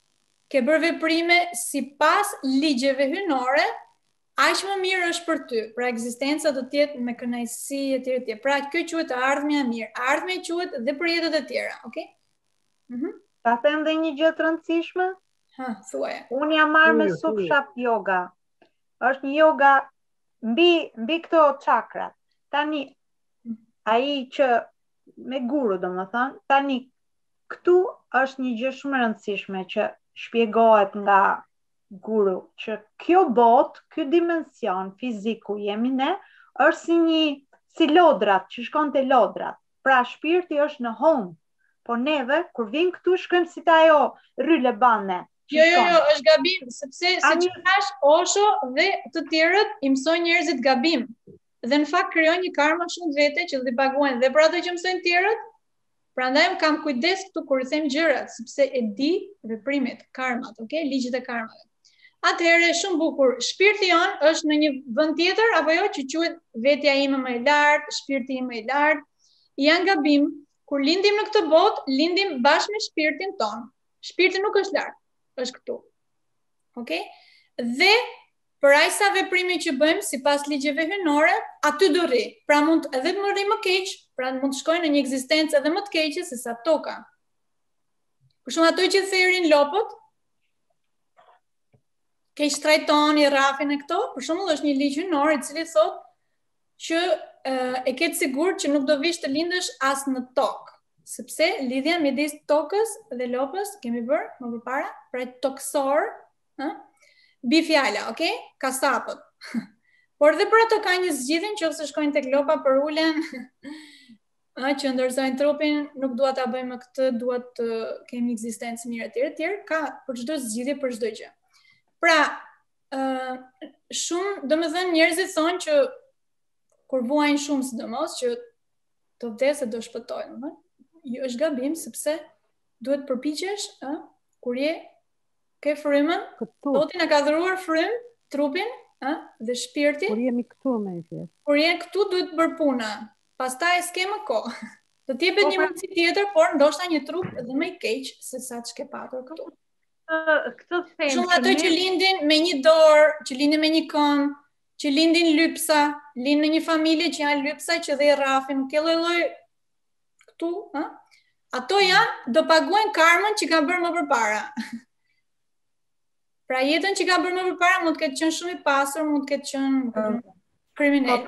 ke bërë veprime sipas ligjeve hyjnore, aq më mirë është për ty. Pra ekzistenca do të jetë me kënaqësi etj. Pra kjo quhet ardhmja e mirë. Ardhmja quhet dhe për jetët e tjera, okay? Ta them dhe një gjë të rëndësishme? Ha, thuaje. Unë jam marrë me Sukshap yoga. Është një yoga mbi këto chakrat. Tani ai që me guru, domethënë, tani këtu është një gjë shumë e rëndësishme që shpjegohet nga guru, që kjo botë, ky dimension fiziku jemi ne, është si lodrat, që shkon te lodrat. Pra shpirti është në home. Po neve, kur vim këtu, shkojmë si ta ajo rryle bane. Jo, është gabim, sepse se që thash Osho dhe të tjerët i mësojnë njerëzit gabim. Dhe në fakt krijojnë një karma shumë të vete që dhe paguajnë dhe për ato që mësojnë tjerët. Prandaj unë kam kujdes këtu kur i them gjërat, sepse e di veprimet, karmat, okay? Ligjet e karmave. Atëherë shumë bukur. Shpirti jon është në një vend tjetër apo jo që quhet vetja ime më e lartë, shpirti im më i lartë. Janë gabim. Kur lindim në këtë botë, lindim bashkë me shpirtin ton. Shpirti nuk është lart, është këtu. Okay? Dhe për aq sa veprime që bëjmë sipas ligjeve hyjnore, aty do rri. Pra mund edhe të më rri më keq, pra mund të shkojnë në një ekzistencë edhe më të keqe se sa toka. Për shembull ato që therin lopët, keq trajton i rrafin e këto, për shembull është një ligj hyjnor i cili thotë që e ketë sigurt që nuk do vish të lindësh as në tokë, sepse lidhja midis tokës dhe lopës kemi bërë më përpara, pra toksor, bi fjala, okay? Kasapët. Por dhe për ato ka një zgjidhje nëse shkojnë tek lopa për ulen, që ndërzojnë trupin, nuk dua ta bëjmë këtë, dua të kemi ekzistencë mirë etj. Ka për çdo zgjidhje për çdo gjë. Pra, shumë, domethënë njerëzit thonë që kur vuajnë shumë sidomos që të vdesë do shpëtojnë, jo është gabim sepse duhet përpiqesh, kur ke frymën, Zoti na ka dhuruar frymë, trupin, dhe shpirtin. Kur jemi këtu me thjesht. Kur je këtu duhet bër puna. Pastaj s'ke më kohë. Do të jepet një mundësi tjetër, por ndoshta një trup edhe më i keq se sa ç'ke patur këtu. Këtë them. Shumë ato që lindin me një dorë, që lindin me një këmbë, që lindin lypsa, lindin në një familje që janë lypsa që dhe i rrafin, ke lloj këtu, ato janë do paguajnë karmën që kanë bërë më përpara. Pra jetën që kanë bërë më përpara mund të ketë qenë shumë i pasur, mund të ketë qenë kriminal.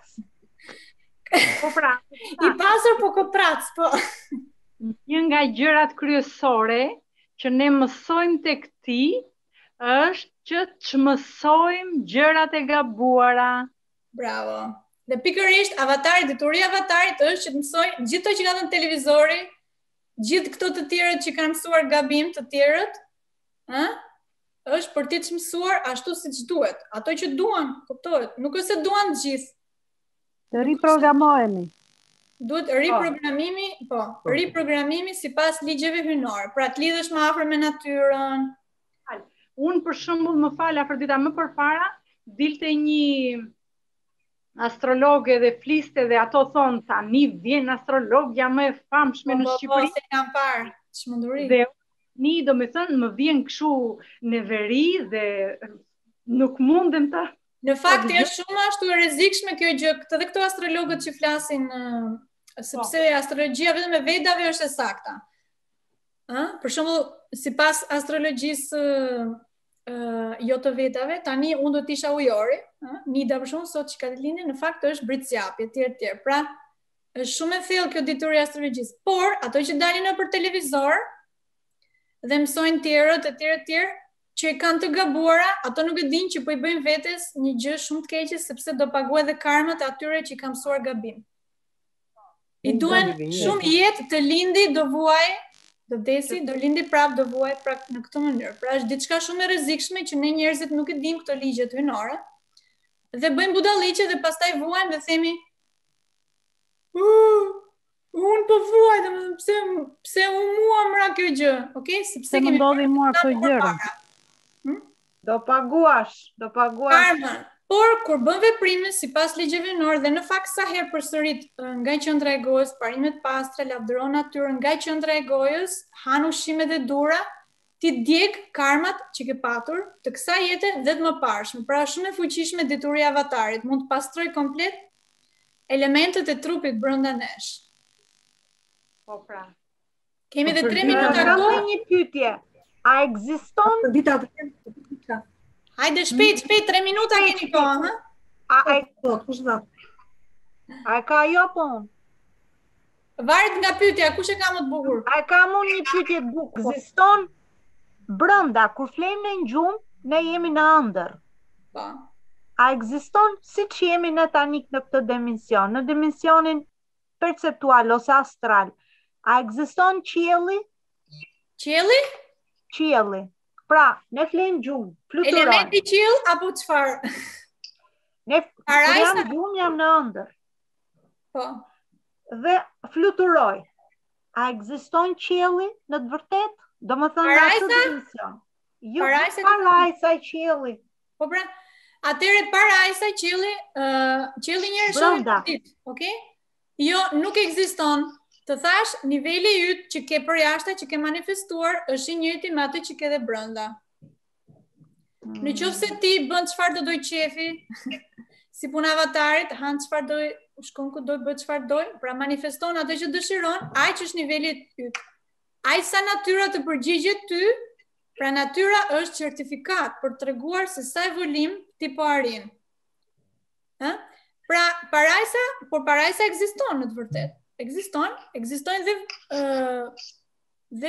Koprat. I pasur po koprac, po. Një nga gjërat kryesore që ne mësojmë tek ti është që çmësojmë gjërat e gabuara. Bravo. Dhe pikërisht avatari, detyria avatarit është që të mësoj gjithë to që ka dhënë televizori, gjithë këto të tjerët që kanë mësuar gabim të tjerët, është për ti të mësuar ashtu siç duhet. Ato që duan, kuptohet, nuk është se duan të gjithë. Të riprogramohemi. Duhet riprogramimi, riprogramimi sipas ligjeve hyjnore. Pra të lidhesh më afër me natyrën. Unë për shembull më fal Afrodita më përpara dilte një astrologe dhe fliste dhe ato thonë tani vjen astrologja më e famshme në Shqipëri. Po, se kam parë, çmenduri. Dhe domethënë më vjen kështu në veri dhe nuk mundem ta. Në fakt është shumë ashtu e rrezikshme kjo gjë, edhe këto astrologët që flasin sepse astrologjia vetëm e Vedave është e sakta. Për shembull, sipas astrologjisë jo të Vedave, tani unë do të isha ujori, Nida për shembull sot që ka të lindje, në fakt është britsjapi etj. Pra, është shumë e thellë kjo dituri astrologjisë, por ato që dalin nëpër televizor dhe mësojnë tjerët etj. Që i kanë të gabuara, ato nuk e dinë që po i bëjnë vetes një gjë shumë të keqe sepse do paguaj edhe karmat e atyre që i kanë mësuar gabim. I duhen shumë jetë të lindi do vuaj, do vdesi, do lindi prap, do vuaj prap në këtë mënyrë. Pra është diçka shumë e rrezikshme që ne njerëzit nuk e dimë këto ligjet hyjnore dhe bëjmë budalliqe dhe pastaj vuajmë dhe themi unë po vuaj, pse u mua mra kjo gjë, okay? Sepse kemi ndodhi mua këto gjëra. Do paguash. Karmën. Por kur bën veprime sipas ligjeve hyjnore dhe në fakt sa herë përsërit nga qendra e gojës, parimet pastra, lavdëron natyrën nga qendra e gojës, han ushqimet e dura, ti djeg karmat që ke patur të kësaj jete dhe të mëparshme. Pra shumë e fuqishme detyria e avatarit, mund të pastroj komplet elementet e trupit brenda nesh. Po pra. Kemi edhe 3 minuta Kam kohë. një pyetje. A ekziston Hajde shpejt, 3 minuta keni kohë, ha? A ka jo po? Varet nga pyetja, kush e ka më të bukur? A kam unë një pyetje të bukur. Ekziston brenda, kur flejmë në gjumë, ne jemi në ëndër. Po. A ekziston si që jemi në tani në këtë dimension, në dimensionin perceptual ose astral? A ekziston qielli? Qielli? Qielli. Pra, ne flejmë gjumë, fluturojmë. Elementi qiell apo çfarë? Ne Parajsa? jam gjumë, jam në ëndër. Po. Dhe fluturoj. A ekziston qielli në të vërtetë? Domethënë në atë dimension. Jo, parajsa e qielli. Po pra, atëre parajsa qielli, qielli njëherë shohim në ditë, okay? Jo, nuk ekziston. Të thash, niveli yt që ke përjashta, që ke manifestuar, është i njëjti me atë që ke dhe brenda. Në qoftë se ti bën çfarë do doj qefi, si puna avatarit, han çfarë doj, shkon ku doj, bë çfarë doj, pra manifeston atë që dëshiron, aq është niveli yt. Aq sa natyra të përgjigjet ty, pra natyra është certifikat për treguar se sa evolim ti po arrin. Ë? Pra parajsa ekziston në të vërtetë. Ekzistojnë dhe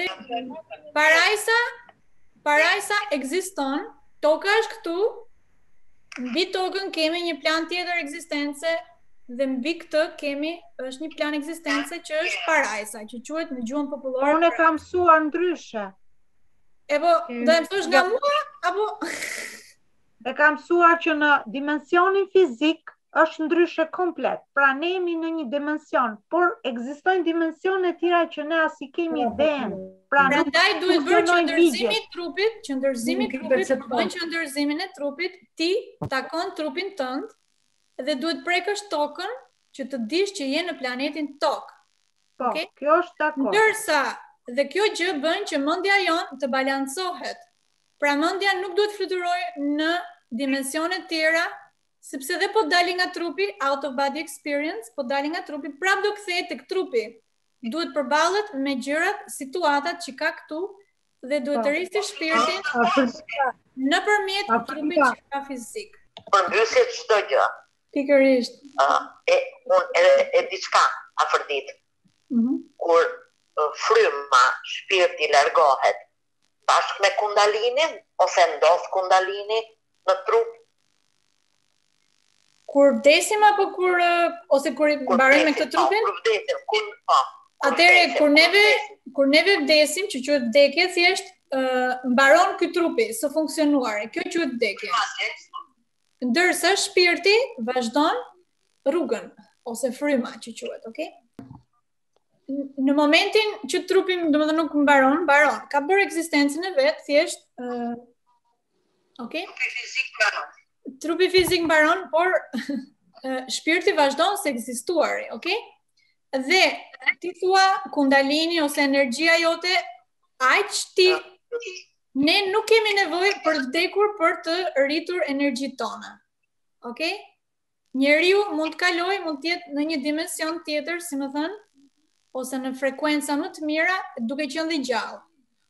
parajsa ekziston, toka është këtu, mbi tokën kemi një plan tjetër ekzistence dhe mbi këtë është një plan ekzistence që është parajsa, që quhet në gjuhën popullore. Unë e kam mësuar ndryshe. E po, do e mësosh nga mua apo e kam mësuar që në dimensionin fizik është ndryshe komplet. Pra ne jemi në një dimension, por ekzistojnë dimensione tjera që ne as i kemi idenë. Prandaj duhet bërë qëndërzimin e trupit, bën qëndërzimin e trupit, ti takon trupin tënd dhe duhet prekësh tokën që të dish që je në planetin Tokë. Po, kjo është dakord. Ndërsa dhe kjo gjë bën që mendja jon të balancohet. Pra mendja nuk duhet fluturojë në dimensione tjera, sepse dhe po dali nga trupi, out of body experience, po dali nga trupi, prap do kthehet tek trupi. Duhet përballet me gjërat, situatat që ka këtu dhe duhet të rrisë shpirtin nëpërmjet trupit që ka fizik. Përmbyset çdo gjë. Pikërisht. E diçka afërdit. Kur fryma, shpirti largohet bashkë me kundalinin ose ndodh kundalini në trup. Kur vdesim apo kur mbarojmë me këtë trupin? Kur vdesim, atëre kur neve vdesim, që quhet vdekje, thjesht mbaron ky trupi së funksionuar. Kjo quhet vdekje. Ndërsa shpirti vazhdon rrugën ose fryma që quhet, okay? Në momentin që trupi, domethënë nuk mbaron, ka bërë ekzistencën e vet, thjesht okay? Trupi fizik mbaron, por shpirti vazhdon se ekzistuari, okay? Dhe ti thua kundalini ose energjia jote, ne nuk kemi nevojë për të vdekur për të rritur energjitë tona. Okay? Njeriu mund të kalojë, mund të jetë në një dimension tjetër, si më thënë, ose në frekuenca më të mira, duke qenë dhe gjallë.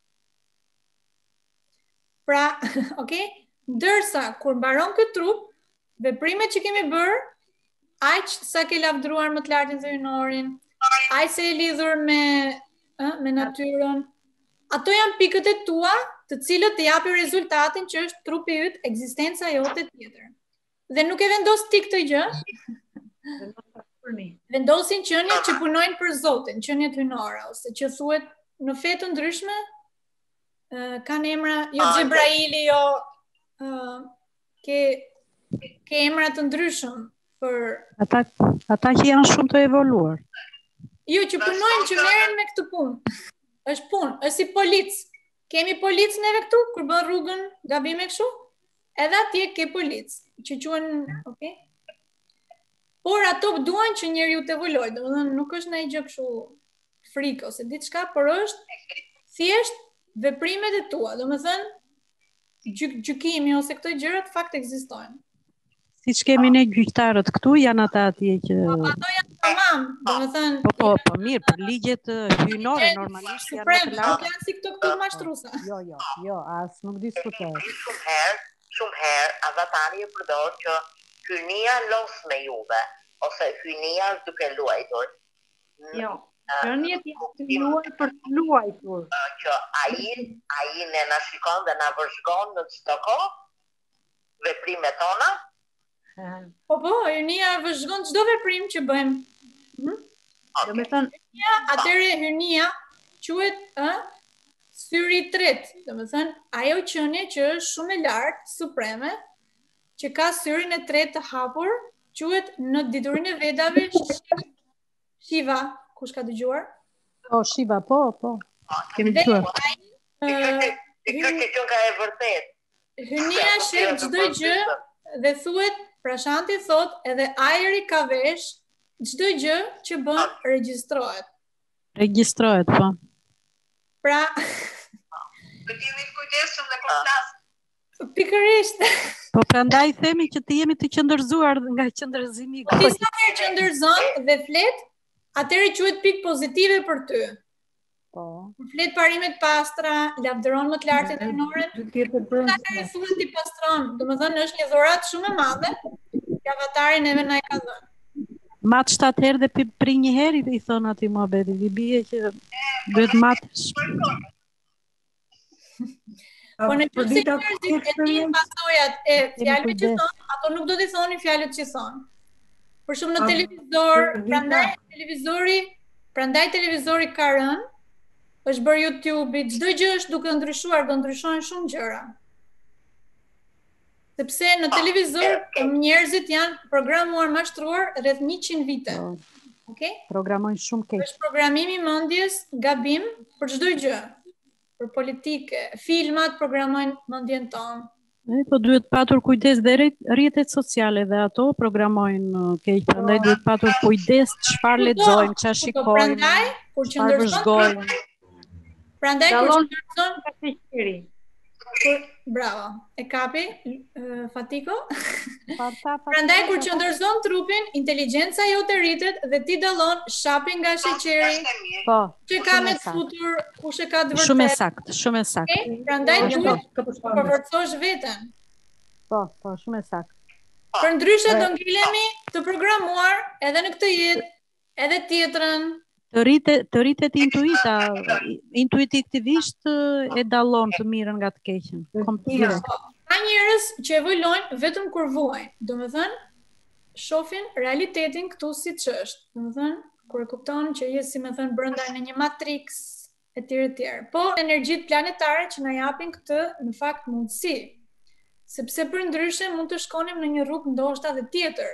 Pra, okay? Ndërsa, kur mbaron këtë trup, veprimet që kemi bërë, aq sa ke lavdruar më të lartin dhe hyjnorin, aq se e lidhur me natyrën, ato janë pikët e tua, të cilët të japin rezultatin që është trupi yt, ekzistenca jote tjetër. Dhe nuk e vendos ti këtë gjë, vendosin qeniet që punojnë për Zotin, qeniet hyjnore, ose që thuhet në fe të ndryshme, kanë emra, jo Xhebraili, jo ke emra të ndryshëm për ata që janë shumë të evoluar. Jo, që punojnë, që merren me këtë punë. Është punë, është si polic. Kemi polic neve këtu kur bën rrugën gabime kështu? Edhe atje ke polic, që quhen, okay? Por ato duan që njeriu të evolojë, domethënë nuk është ndonjë gjë kështu frikë ose diçka, por është thjesht veprimet e tua, domethënë gjykimi ose këto gjërat fakt ekzistojnë. Siç kemi ne gjyqtarët këtu, janë ata atje që Ato janë tamam, domethënë po mirë, për ligjet hyjnore normalisht janë më suprem, të nuk larta. janë si këto mashtruesa. Jo, as nuk diskutoj. Shumë herë avatari e përdor që hynia los me juve, ose hynia është duke luajtur. Jo, hënia të luaj për të luajtur. Që ai ne na shikon dhe na vëzhgon në çdo kohë veprimet tona. Po, hynia vëzhgon çdo veprim që bëjmë. Domethënë, atëre hynia quhet syri i tretë, domethënë ajo qenie që është shumë e lartë, supreme, që ka syrin e tretë të hapur, quhet në diturinë e Vedave Shiva. Kush ka dëgjuar? Po, Shiva, po. Kemi dëgjuar. Kjo ka e vërtet. Hynia shef çdo gjë dhe thuhet, pra Shanti thot, edhe ajri ka vesh, çdo gjë që bën regjistrohet. Regjistrohet, po. Pra, do jemi të kujdesshëm dhe po flas. Pikërisht. Po prandaj themi që të jemi të qëndërzuar nga qëndërzimi i kohës. Ti sa herë qëndërzon dhe flet, atëherë quhet pikë pozitive për ty. Po. Flet parimet pastra, lavdëron më të lartën hyjnore. Atëherë thuhet ti pastron, domethënë është një dhuratë shumë e madhe që avatari neve na e ka dhënë. Mat 7 herë dhe pri një herë i thon atij muhabeti, i bie që duhet matësh. Po në çështë njerëzit e din pasojat e fjalëve që thonë, ato nuk do t'i thonin fjalët që thonë. Për shumë në televizor, prandaj televizori ka rënë, është bërë YouTube, çdo gjë është duke ndryshuar, do ndryshojnë shumë gjëra. Sepse në televizor njerëzit janë programuar, mashtruar rreth 100 vite. Okej? Programojnë shumë keq. Është programimi mendjes, gabim për çdo gjë. Për politike, filmat programojnë mendjen tonë. Po duhet patur kujdes dhe rrjetet sociale dhe ato programojnë keq, prandaj duhet patur kujdes çfarë lexojmë, çfarë shikojmë. Prandaj kur qëndërson, prandaj kur qëndërson bravo, e kapi Fatiko. Prandaj kur qëndërson trupin, inteligjenca jote rritet dhe ti dallon shapin nga sheqeri. Po. Që ka me të futur, kush e ka të vërtet. Shumë e sakt. Prandaj duhet të përforcosh veten. Po, shumë e sakt. Përndryshe do ngrilemi të programuar edhe në këtë jetë, edhe tjetrën. Të rritet intuitiktivisht e dallon të mirën nga të keqen. Ka njerëz që evolojnë vetëm kur vuajnë. Domethënë, shohin realitetin këtu siç është. Domethënë, kur e kupton që je si më thënë brenda në një matrix etj. Po energjitë planetare që na japin këtë në fakt mundësi. Sepse përndryshe mund të shkonim në një rrugë ndoshta dhe tjetër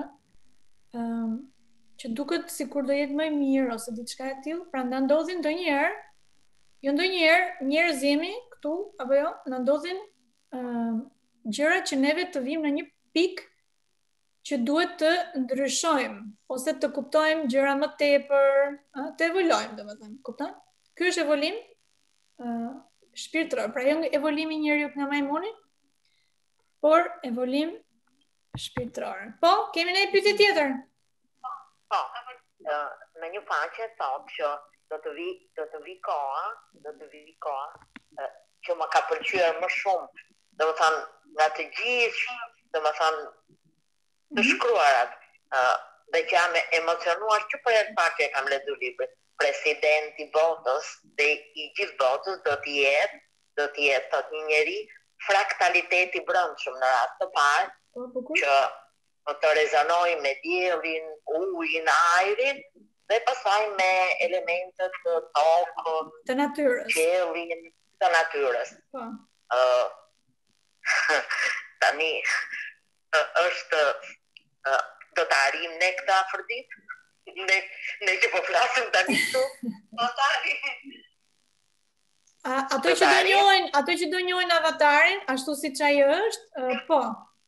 që duket sikur do jetë më e mirë ose diçka e tillë, prandaj ndodhin ndonjëherë njerëz jemi këtu apo jo, na ndodhin gjëra që neve të vim në një pikë që duhet të ndryshojmë ose të kuptojmë gjëra më tepër, të evolojmë, domethënë, kupton? Ky është evolim shpirtëror, pra jo evolimi njeriu nga majmuni, por evolim shpirtëror. Po, kemi një pyetje tjetër. Po, në një faqe thotë që do të vi koha që më ka pëlqyer më shumë, domethënë nga të gjithë, domethënë të shkruarat, dhe që jam emocionuar që për herë parë që kam lexuar librin. Presidenti i botës dhe i gjithë botës do të jetë thot një njeri fraktaliteti brendshëm në rast të parë që të rezonoj me diellin, ujin, ajrin dhe pastaj me elementet të tokës, të natyrës. Qiellin, të natyrës. Tani është do të arrim ne këtë afërdit? Ne që po flasim tani këtu? Do të arrim. Ato që do njohin avatarin, ashtu siç ai është, po.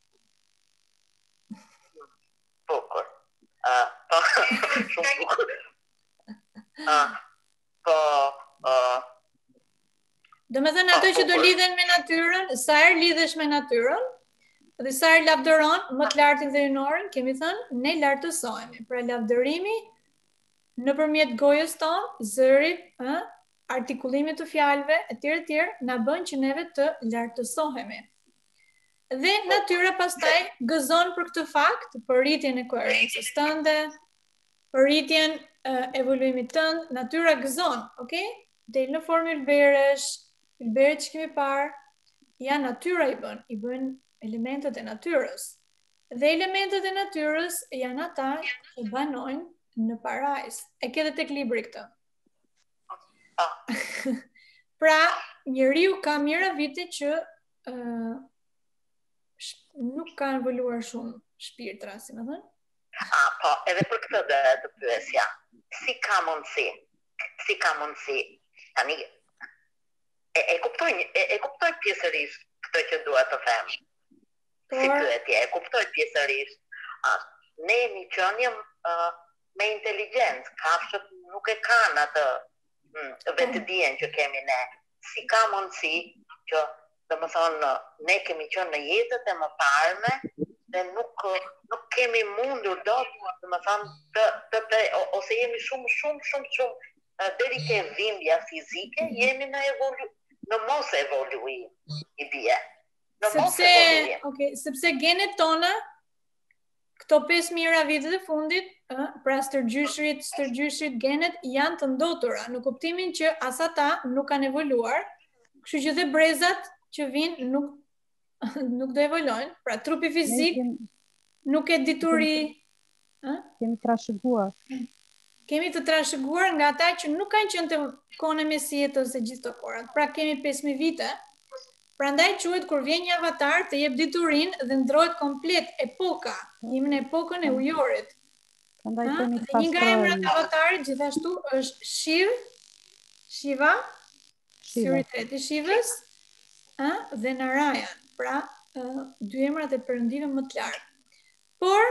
Bukur. Shumë bukur. Po. Domethënë ato që do lidhen me natyrën, sa herë lidhesh me natyrën, dhe sa herë lavdëron më të lartin dhe hyjnorin, kemi thënë, ne lartësohemi. Pra lavdërimi nëpërmjet gojës tonë, zërit, artikullimit të fjalëve, etj, na bën që neve të lartësohemi. Dhe natyra pastaj gëzon për këtë fakt, për rritjen e koherencës tënde, për rritjen evoluimit tënd, natyra gëzon, okay? Del në formë ylberesh, ylberet që kemi parë, natyra i bën elementet e natyrës. Dhe elementet e natyrës janë ata që banojnë në parajs. E ke dhe tek libri këtë. Pra, njeriu ka mira vite që nuk ka evoluar shumë shpirtra, si më thënë? Po, edhe për këtë të pyesja. Si ka mundësi, tani, e kuptoj pjesërisht këtë që dua të them. Si pyetje, e kuptoj pjesërisht. Ne jemi qenie me inteligjencë, kafshët nuk e kanë atë vetëdijen që kemi ne. Si ka mundësi që, domethënë, ne kemi qenë në jetët e mëparme dhe nuk kemi mundur dot, domethënë, ose jemi shumë deri ke dhimbja fizike, jemi në mos evoluim, i bie. Sepse genet tona, këto 5.000 vitet e fundit, pra stërgjyshrit genet janë të ndotura, në kuptimin që as ata nuk kanë evoluar, kështu që dhe brezat që vinë nuk do evoluojnë, pra trupi fizik nuk e dituri. Kemi trashëguar. Kemi të trashëguar nga ata që nuk kanë qenë të kohën e Mesijës ose gjithë të korat, pra kemi 5.000 vite. Prandaj quhet kur vjen një avatar të jep diturinë dhe ndrohet komplet epoka, jemi në epokën e ujorit. Prandaj kemi dhe një nga emrat e avatarit gjithashtu është Shiva, syri i tretë i Shivës, dhe Narayan, pra dy emrat e perëndive më të lartë. Por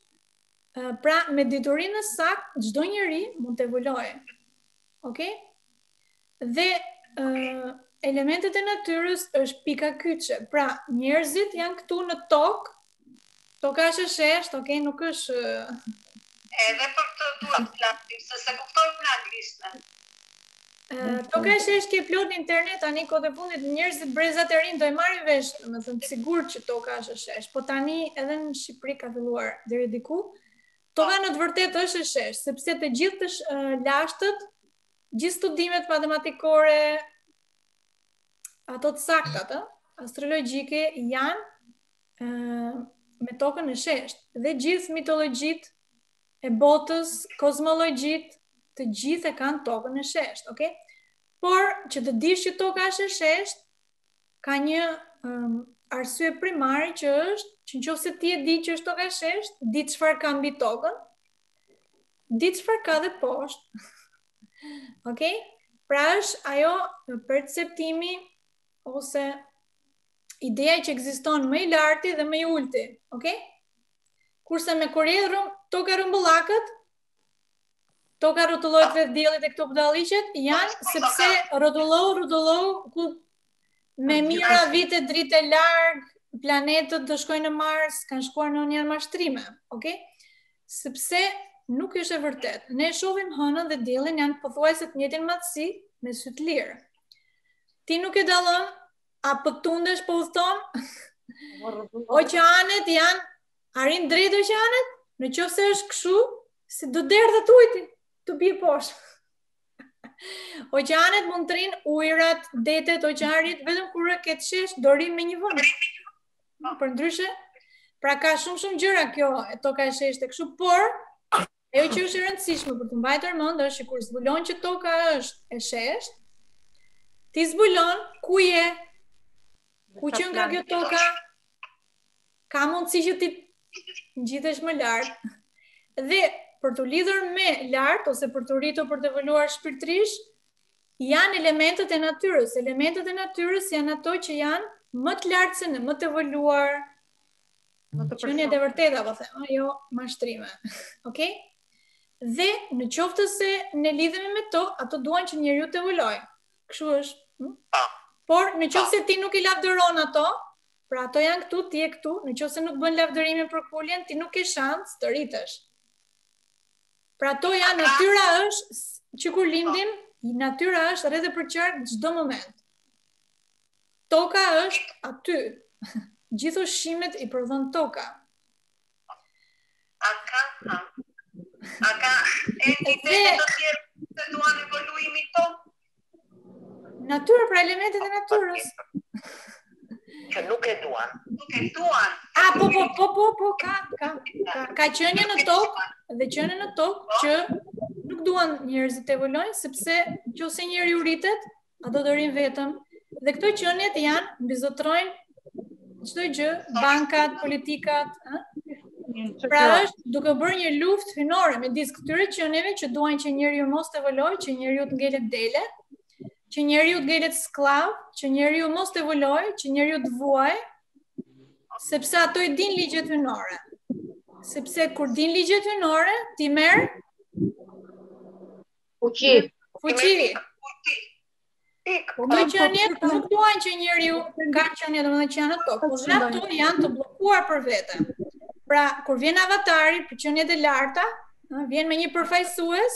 pra me diturinë saktë çdo njeri mund të evoluojë. Okej? Dhe elementet e natyrës është pika kyçe. Pra, njerëzit janë këtu në tokë, toka është e sheshtë, okay, nuk është... Edhe për të duat të platim, se kuptojmë në anglishtën. Toka e sheshtë ke plot në internet, tani kohët e fundit njerëzit brezat e rinë do e marrin vesh, më thënë sigur që toka është e sheshtë, po tani edhe në Shqipëri ka filluar deri diku, toka në të vërtetë është e sheshtë, sepse të gjithë të lashtët, gjithë studimet matematikore, ato të saktat, astrologjike, janë me tokën e sheshtë. Dhe gjithë mitologjit e botës, kozmologjit, të gjithë e kanë tokën e sheshtë, okay? Por, që të dish që toka është e sheshtë, ka një arsye primare që është, që nëse ti e di që është toka e sheshtë, di çfarë ka mbi tokën, di çfarë ka dhe poshtë. Okay? Pra është ajo perceptimi ose ideja që ekziston më i larti dhe më i ulti, okay? Kurse me kurrë toka rrumbullakët, toka rrotullohet rreth diellit e këto budalliqet janë sepse rrotullohu me mijëra vite dritë larg, planetët do shkojnë në Mars, kanë shkuar në një mashtrime, okay? Sepse nuk është e vërtet. Ne shohim hënën dhe diellin janë pothuajse të njëjtin madhësi me sy të lirë. Ti nuk e dallon, a pëtundesh po udhton? Oqeanet janë, arrin drejt oqeanet? Në qoftë se është kështu, si do derdhet ujti, të bie poshtë. Oqeanet mund të rinë ujërat, detet, oqearit, vetëm kur e ketë shesh, do rrim me një vend. Për ndryshe, pra ka shumë gjëra kjo, e toka e sheshtë e kështu, por ajo që është e rëndësishme për të mbajtur mend është kur zbulon që toka është e sheshtë, ti zbulon ku je, ku që nga kjo toka, ka mundësi që ti ngjitesh më lart. Dhe për të lidhur me lart ose për të rritur për të evoluar shpirtërisht, janë elementet e natyrës. Elementet e natyrës janë ato që janë më të lartë se ne, më të evoluar, qenie të vërteta, po them, jo mashtrime. Okej? Dhe në qoftë se ne lidhemi me to, ato duan që njeriu të evoluojë. Kështu është. Por në qoftë se ti nuk i lavdëron ato, pra ato janë këtu, ti je këtu, në qoftë se nuk bën lavdërimin për kuljen, ti nuk ke shans të rritesh. Pra ato janë, natyra është që kur lindin, natyra është rreth e përqark çdo moment. Toka është aty. Gjithë ushqimet i prodhon toka. A ka entitete të tjerë që duan evoluimin tonë? Natyra, pra elementet e natyrës. Që nuk e duan. Nuk e duan. Po, ka qenie në tokë dhe qenie në tokë që nuk duan njerëzit të evolojnë, sepse nëse njeriu rritet, ato do rinë vetëm. Dhe këto qenjet janë mbizotrojnë çdo gjë, bankat, politikat, pra është duke bërë një luftë hynore midis këtyre qenieve që duan që njeriu mos të evolojë, që njeriu të ngelet dele, që njeriu të ngelet skllav, që njeriu mos të evolojë, që njeriu të vuajë, sepse ato i din ligjet hynore. Sepse kur din ligjet hynore, ti merr fuqi. Këto qenjet nuk duan që njeriu ka qenjet domethënë që janë ato, por ato janë të bllokuar për vete. Pra, kur vjen avatari për qenjet e larta, vjen me një përfaqësues,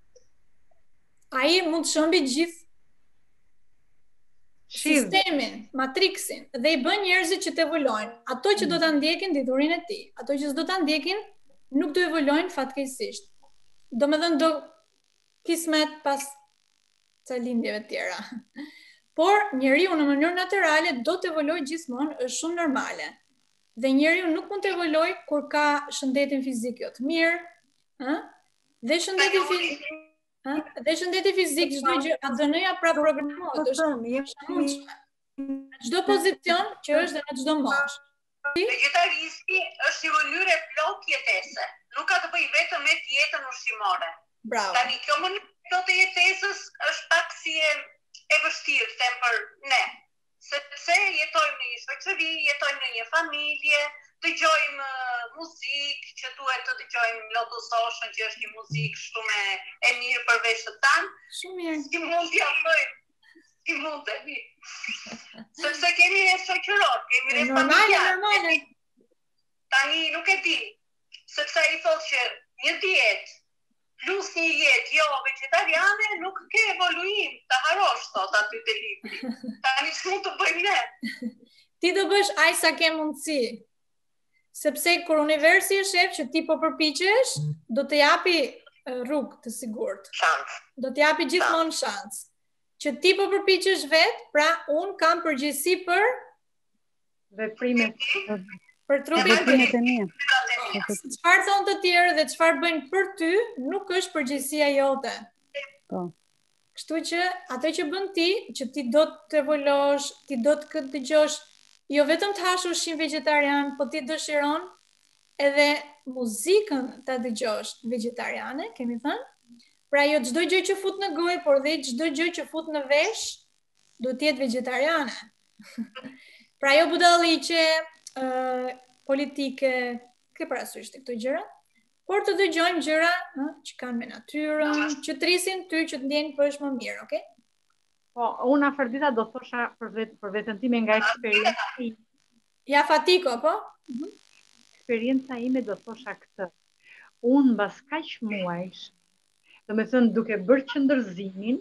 ai mund të shëmbi gjithë sistemin, matriksin, dhe i bën njerëzit që të evolojnë. Ato që do ta ndjekin diturinë e tij, ato që s'do ta ndjekin nuk do evolojnë fatkeqësisht. Domethënë do kismet pas ca lindjeve të tjera. Por njeriu në mënyrë natyrale do të evolojë gjithmonë, është shumë normale. Dhe njeriu nuk mund të evolojë kur ka shëndetin fizik jo të mirë, Dhe shëndeti fizik çdo gjë, ADN-ja pra programohet, është çdo pozicion që është dhe në çdo moshë. Vegetarizmi është një mënyrë plot jetese. Nuk ka të bëjë vetëm me dietën ushqimore. Bravo. Tani kjo mënyrë plot e jetesës është pak si e vështirë, them për ne. Sepse jetojmë në një shoqëri, jetojmë në një familje, dëgjojmë muzikë që duhet të dëgjojmë Lotus Ocean, që është një muzikë shumë e mirë për veshët tanë. Shumë mirë. Si mund t'ja bëjmë? Si mund të vi? Sepse kemi e shoqëror, kemi e normale. Tani nuk e di, sepse i thotë që një dietë plus një jetë jo vegetariane nuk ke evoluim, të harosh, thot aty te libri. Tani s'mund të bëjmë ne. Ti do bësh aq sa ke mundësi. Sepse kur universi e shef që ti po përpiqesh, do të japi rrugë të sigurt. Do të japi gjithmonë shans. Që ti po përpiqesh vet, pra un kam përgjegjësi për veprimet për trupin e mia. Çfarë thon të tjerë dhe çfarë bëjnë për ty, nuk është përgjegjësia jote. Po. Kështu që ato që bën ti, që ti do të evoluosh, ti do të dëgjosh jo vetëm të hash ushqim vegetarian, po ti dëshiron edhe muzikën ta dëgjosh vegetariane, kemi thënë. Pra jo çdo gjë që fut në gojë, por dhe çdo gjë që fut në vesh do të jetë vegetariane. Pra jo budalliqe, politike, ke parasysh të këto gjëra, por të dëgjojmë gjëra që kanë me natyrën, që trisin ty që të ndjenë për është më mirë, okay? Po, unë Afrodita do thosha për veten time nga eksperjenca ime. Ja Fatiko, po? Eksperjenca ime do thosha këtë. Unë mbas kaq muajsh, do me thënë duke bërë qëndërzimin,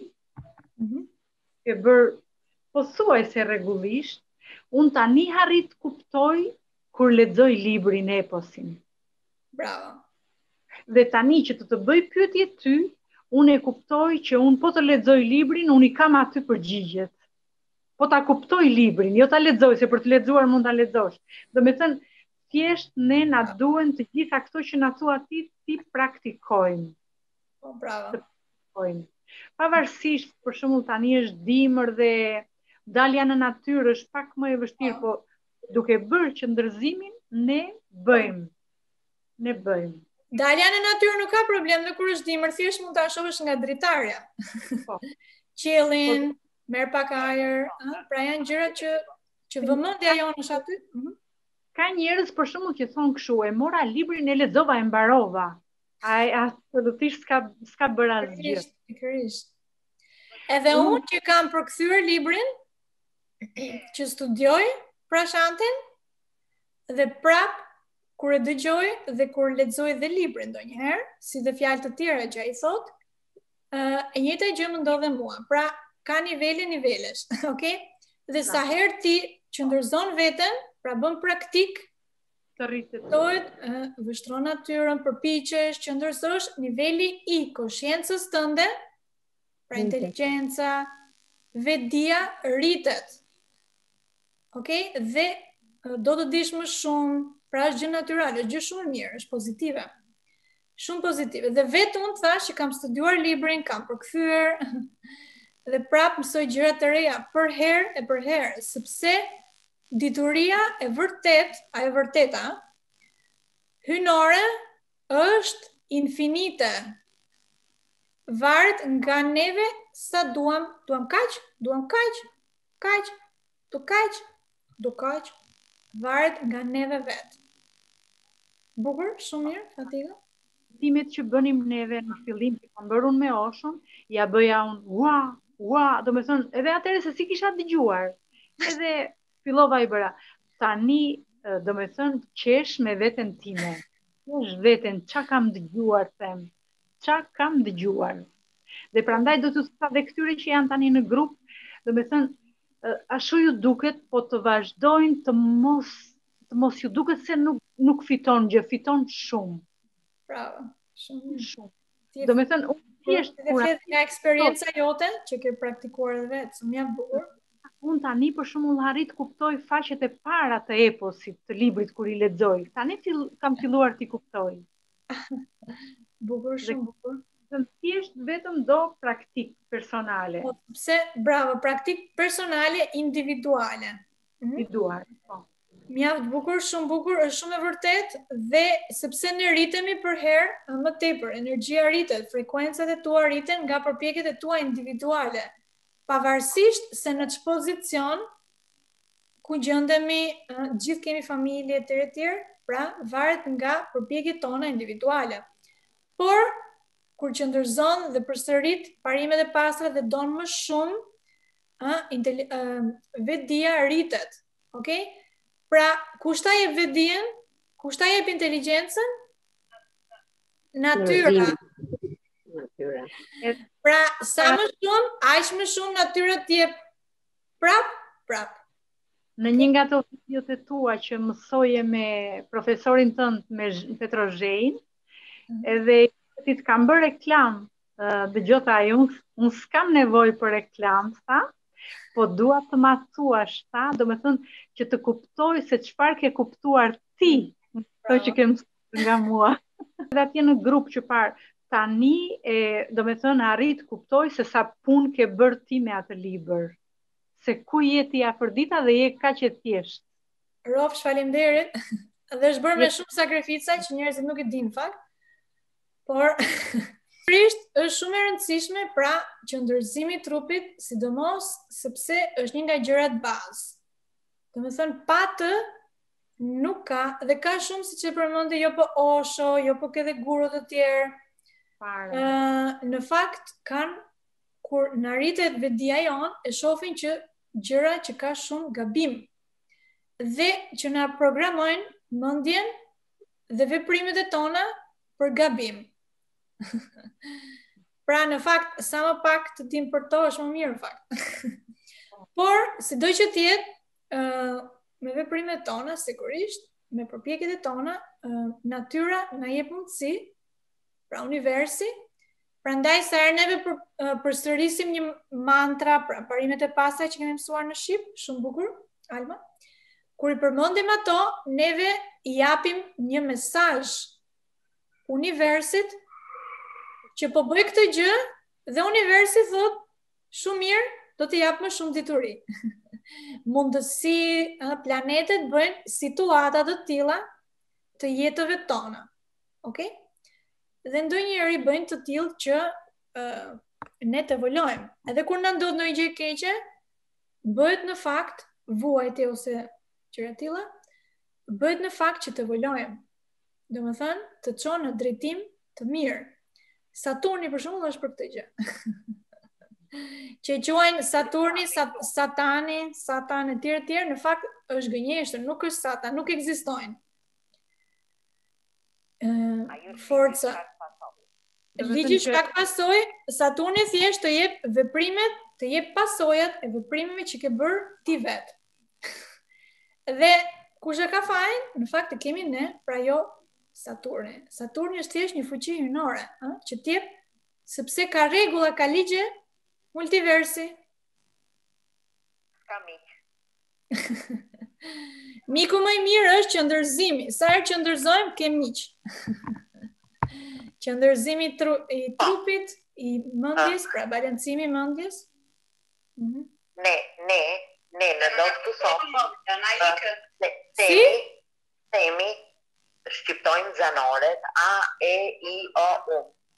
duke bërë pothuajse rregullisht, unë tani harrit kuptoj kur lexoj librin eposin. Bravo. Dhe tani që të bëj pyetje ty, unë e kuptoj që unë po të lexoj librin, unë i kam aty përgjigjet. Po ta kuptoj librin, jo ta lexoj, se për të lexuar mund ta lexosh. Do me thënë, thjesht ne na duhen të gjitha këto që na thua ti praktikojmë. Po, bravo. Pavarësisht, për shembull tani është dimër dhe dalja në natyrë është pak më e vështirë, po duke bërë qëndërzimin, ne bëjmë. Dalja në natyrë nuk ka problem, dhe kur është dimër, thjesht mund ta shohësh nga dritarja. Po. Qiellin, merr pak ajër, pra janë gjëra që vëmendja jonë është aty. Ka njerëz për shembull që thonë kështu, e mora librin e lexova e mbarova. Ai absolutisht s'ka bërë asgjë. Pikërisht. Edhe unë që kam përkthyer librin, që studioj Prashanten dhe prap kur e dëgjoj dhe kur lexoj dhe librin ndonjëherë, si dhe fjalë të tjera që ai thot, e njëjta gjë më ndodh dhe mua. Pra ka nivelesh, okay? Dhe sa herë ti qëndërzon veten, pra bën praktik, të rritet. Vështron natyrën, përpiqesh, qëndërzosh, niveli i konsciencës tënde, pra inteligjenca, vetdia rritet. Okej? Dhe do të dish më shumë, pra është gjë natyrale, është gjë shumë mirë, është pozitive. Shumë pozitive. Dhe vetë unë thash që kam studiuar librin, kam përkthyer dhe prap mësoj gjëra të reja për herë, sepse dituria e vërteta, hynore është infinite. Varet nga neve sa duam kaq, varet nga neve vetë. Bukur, shumë mirë, Fatiga. Timet që bënim neve në fillim, që kam bërë unë me Oshën, ja bëja unë, do me thënë, edhe atëre se si kisha dëgjuar, edhe fillova i bëra. Tani, do me thënë, qesh me veten time, qesh veten, qa kam dëgjuar, Dhe prandaj do të thua dhe këtyre që janë tani në grup, do me thënë, ashtu ju duket, po të vazhdojnë të mos ju duket se nuk fiton gjë, fiton shumë. Bravo, shumë. Do me thënë, dhe flet nga eksperienca jote që ke praktikuar edhe vetë, më jam bukur. Unë tani për shembull arrit kuptoj faqet e para të eposit të librit kur i lexoj. Tani kam filluar t'i kuptoj. Bukur, shumë bukur. Thjesht vetëm do praktik personale. Pse, bravo, praktik personale individuale. Individuale, po. Mjaft bukur, është shumë e vërtet, dhe sepse ne rritemi për herë më tepër, energjia rritet, frekuencat e tua rriten nga përpjekjet e tua individuale, pavarësisht se në ç'është pozicion ku gjendemi, gjithë kemi familje të tjerë, pra varet nga përpjekjet tona individuale. Por kur qëndërzon dhe përsërit parimet e pastra dhe don më shumë, vetdia rritet, okay? Pra, kushta jep vetdijen, kushta jep inteligjencën, natyra. Pra, sa më shumë, aq më shumë natyra t'jep prap. Në një nga të videot e tua që mësoje me profesorin tënd, me Petrozhejn, edhe ti të kam bërë reklam, dëgjota unë s'kam nevojë për reklam, tha, po dua të ma thuash, tha, do me thënë që të kuptoj se çfarë ke kuptuar ti, to që ke mësuar nga mua. Dhe atje në grup që parë, tani do me thënë arrit kuptoj se sa punë ke bërë ti me atë libër. Se ku jeti afërdita dhe je kaq e thjeshtë. Rofsh, faleminderit. Dhe është bërë me shumë sakrifica që njerëzit nuk e dinë fakt. Por është shumë e rëndësishme, pra qëndërzimi i trupit, sidomos sepse është një nga gjërat bazë. Domethënë pa të nuk ka, dhe ka shumë siç e përmendi jo po Osho, jo po edhe guru të tjerë. Në fakt kanë, kur na rritet vetdia jon, e shohin që gjëra që ka shumë gabim dhe që na programojnë mendjen dhe veprimet e tona për gabim. Pra në fakt, sa më pak të dim për to është më mirë në fakt. Por, sido që tjetë, me veprimet tona, sigurisht, me përpjekjet e tona, natyra na jep mundësi, pra universi, prandaj sa herë neve përsërisim një mantra, pra parimet e pastra që kemi mësuar në Shqip, shumë bukur, Alma. Kur i përmendim ato, neve i japim një mesazh universit që po bëj këtë gjë dhe universi thot shumë mirë, do t'i jap më shumë dituri. Mundësi, planetet bëjnë situata të tilla të jetëve tona. Okay? Dhe ndonjëherë bëjnë të tillë që ne të evolojmë. Edhe kur na ndodh ndonjë gjë e keqe, bëhet në fakt vuajtje ose gjëra të tilla, bëhet në fakt që të evolojmë. Domethënë, të çon në drejtim të mirë. Saturni për shembull është për këtë gjë. që quajnë Saturni, Satani, Satan e tjerë, në fakt është gënjeshtër, nuk është Satan, nuk ekzistojnë. Forca. Ligji shkak pasojë, Saturni thjesht të jep veprimet, të jep pasojat e veprimeve që ke bërë ti vet. Dhe kush e ka fajin, në fakt të kemi ne, pra jo Saturni. Saturni është thjesht një fuqi hynore, që të jep, sepse ka rregulla, ka ligje multiversi. Ka mik. Miku më i mirë është qëndërzimi. Sa herë qëndërzojmë, kem miq. Qëndërzimi i trupit, i mendjes, pra balancimi i mendjes. Ne në doktu sot themi shqiptojnë zanoret A, E, I, O, U.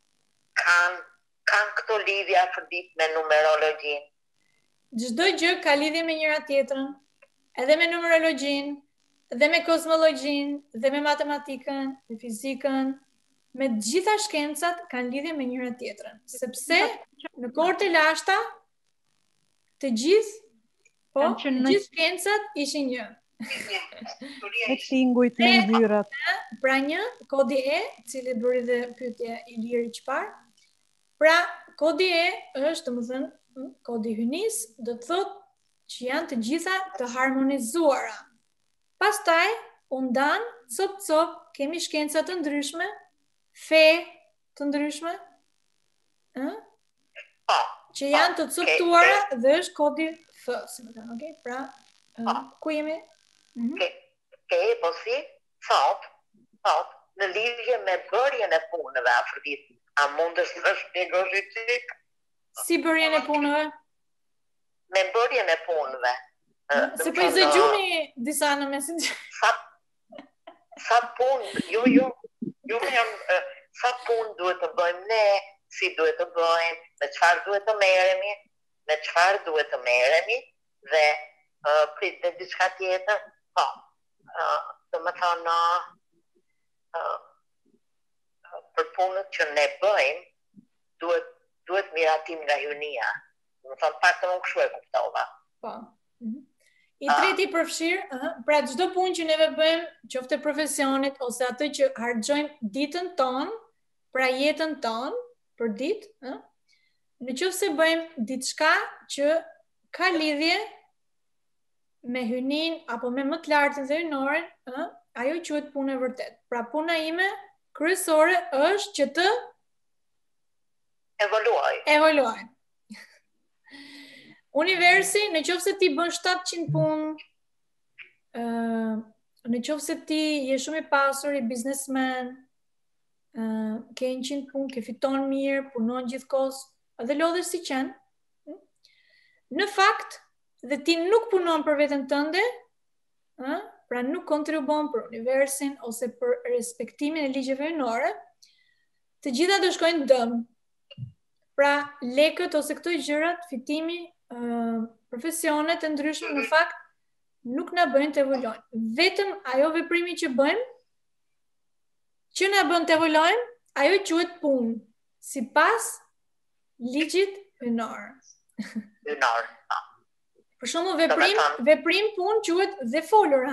Kanë këto lidhja afërdit me numerologjin. Çdo gjë ka lidhje me njëra tjetrën, edhe me numerologjin, dhe me kozmologjin, dhe me matematikën, me fizikën, me gjitha shkencat kanë lidhje me njëra tjetrën, sepse në kohët e lashta të gjithë shkencat ishin një. E tingujt me ngjyrat. Pra një, kodi E, cili bëri dhe pyetje Iliri çfarë. Pra, kodi E është, domethënë, kodi hynis, do të thotë që janë të gjitha të harmonizuara. Pastaj, u ndan, cop, kemi shkenca të ndryshme, fe të ndryshme, që janë të coptuara dhe është kodi F, si më thënë, okay? Pra, ku jemi? Po si, thot, në lidhje me bërjen e punëve, Afrodit, a mundës të shpjegosh çik? Si bërjen e punëve? Me bërjen e punëve. Se po i zëgjumi disa në mesin. Sa punë, jo me janë, sa punë duhet të bëjmë ne, si duhet të bëjmë, me çfarë duhet të merremi, dhe prit dhe diçka tjetër, të më thonë, për punët që ne bëjmë, duhet miratim nga hynia. Të më thonë, pak të më këshu e kuptova. Po. I treti përfshirë, pra çdo punë që neve bëjmë, qoftë profesionit, ose atë që harxojmë ditën tonë, pra jetën tonë, për ditë, në qoftë se bëjmë diçka që ka lidhje me hynin, apo me më të lartën dhe hynoren, ajo quhet punë e vërtet. Pra puna ime kryesore është që të evoluoj. Universi, në qoftë se ti bën 700 punë, në qoftë se ti je shumë i pasur, i biznesmen, ke 100 punë, ke fiton mirë, punon gjithkohës, edhe lodhesh si qen. Në fakt, dhe ti nuk punon për veten tënde, pra nuk kontribon për universin ose për respektimin e ligjeve hynore, të gjitha do shkojnë dëm. Pra lekët ose këto gjërat, fitimi, profesionet e ndryshme në fakt nuk na bëjnë të evolojmë. Vetëm ajo veprimi që bëjmë, që na bën të evolojmë, ajo quhet punë, sipas ligjit hynor. Për shembull, veprim punë quhet dhe folura.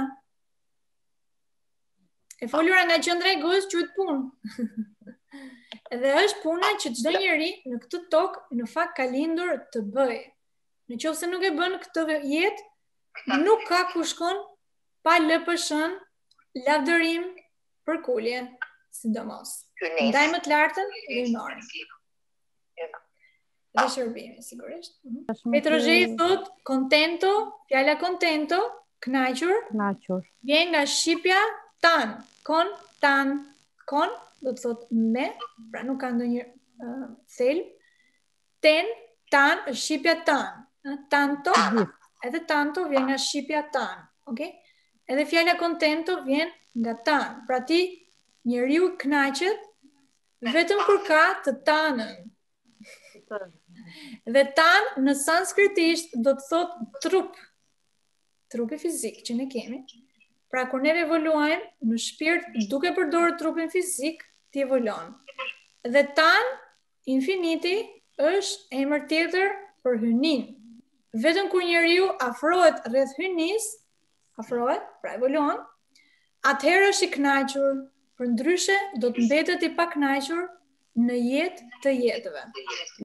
E folura nga qendra e gojës quhet punë. Edhe është puna që çdo njeri në këtë tokë në fakt ka lindur të bëjë. Në qoftë se nuk e bën këtë jetë, nuk ka ku shkon pa LPSH-n, lavdërim, përkulje, sidomos. Ndaj më të lartën dhe hynoren. Dhe shërbimi, sigurisht. Petrozhei thot, contento, fjala contento, kënaqur, vjen nga shqipja tan, kon, do të thot me, pra nuk ka ndonjë thelb, tan, është shqipja tan. Tanto, edhe tanto vjen nga shqipja tan, okay? Edhe fjala contento vjen nga tan. Pra ti njeriu kënaqet vetëm kur ka të tanën. Dhe tan në sanskritisht do të thot trupi fizik që ne kemi. Pra kur ne evoluojmë në shpirt duke përdorur trupin fizik, ti evolon. Dhe tan, infiniti, është emër tjetër për hynin. Vetëm kur njeriu afrohet rreth hynis, pra evoluon, atëherë është i kënaqur, përndryshe do të mbetet i pakënaqur në jetë të jetëve.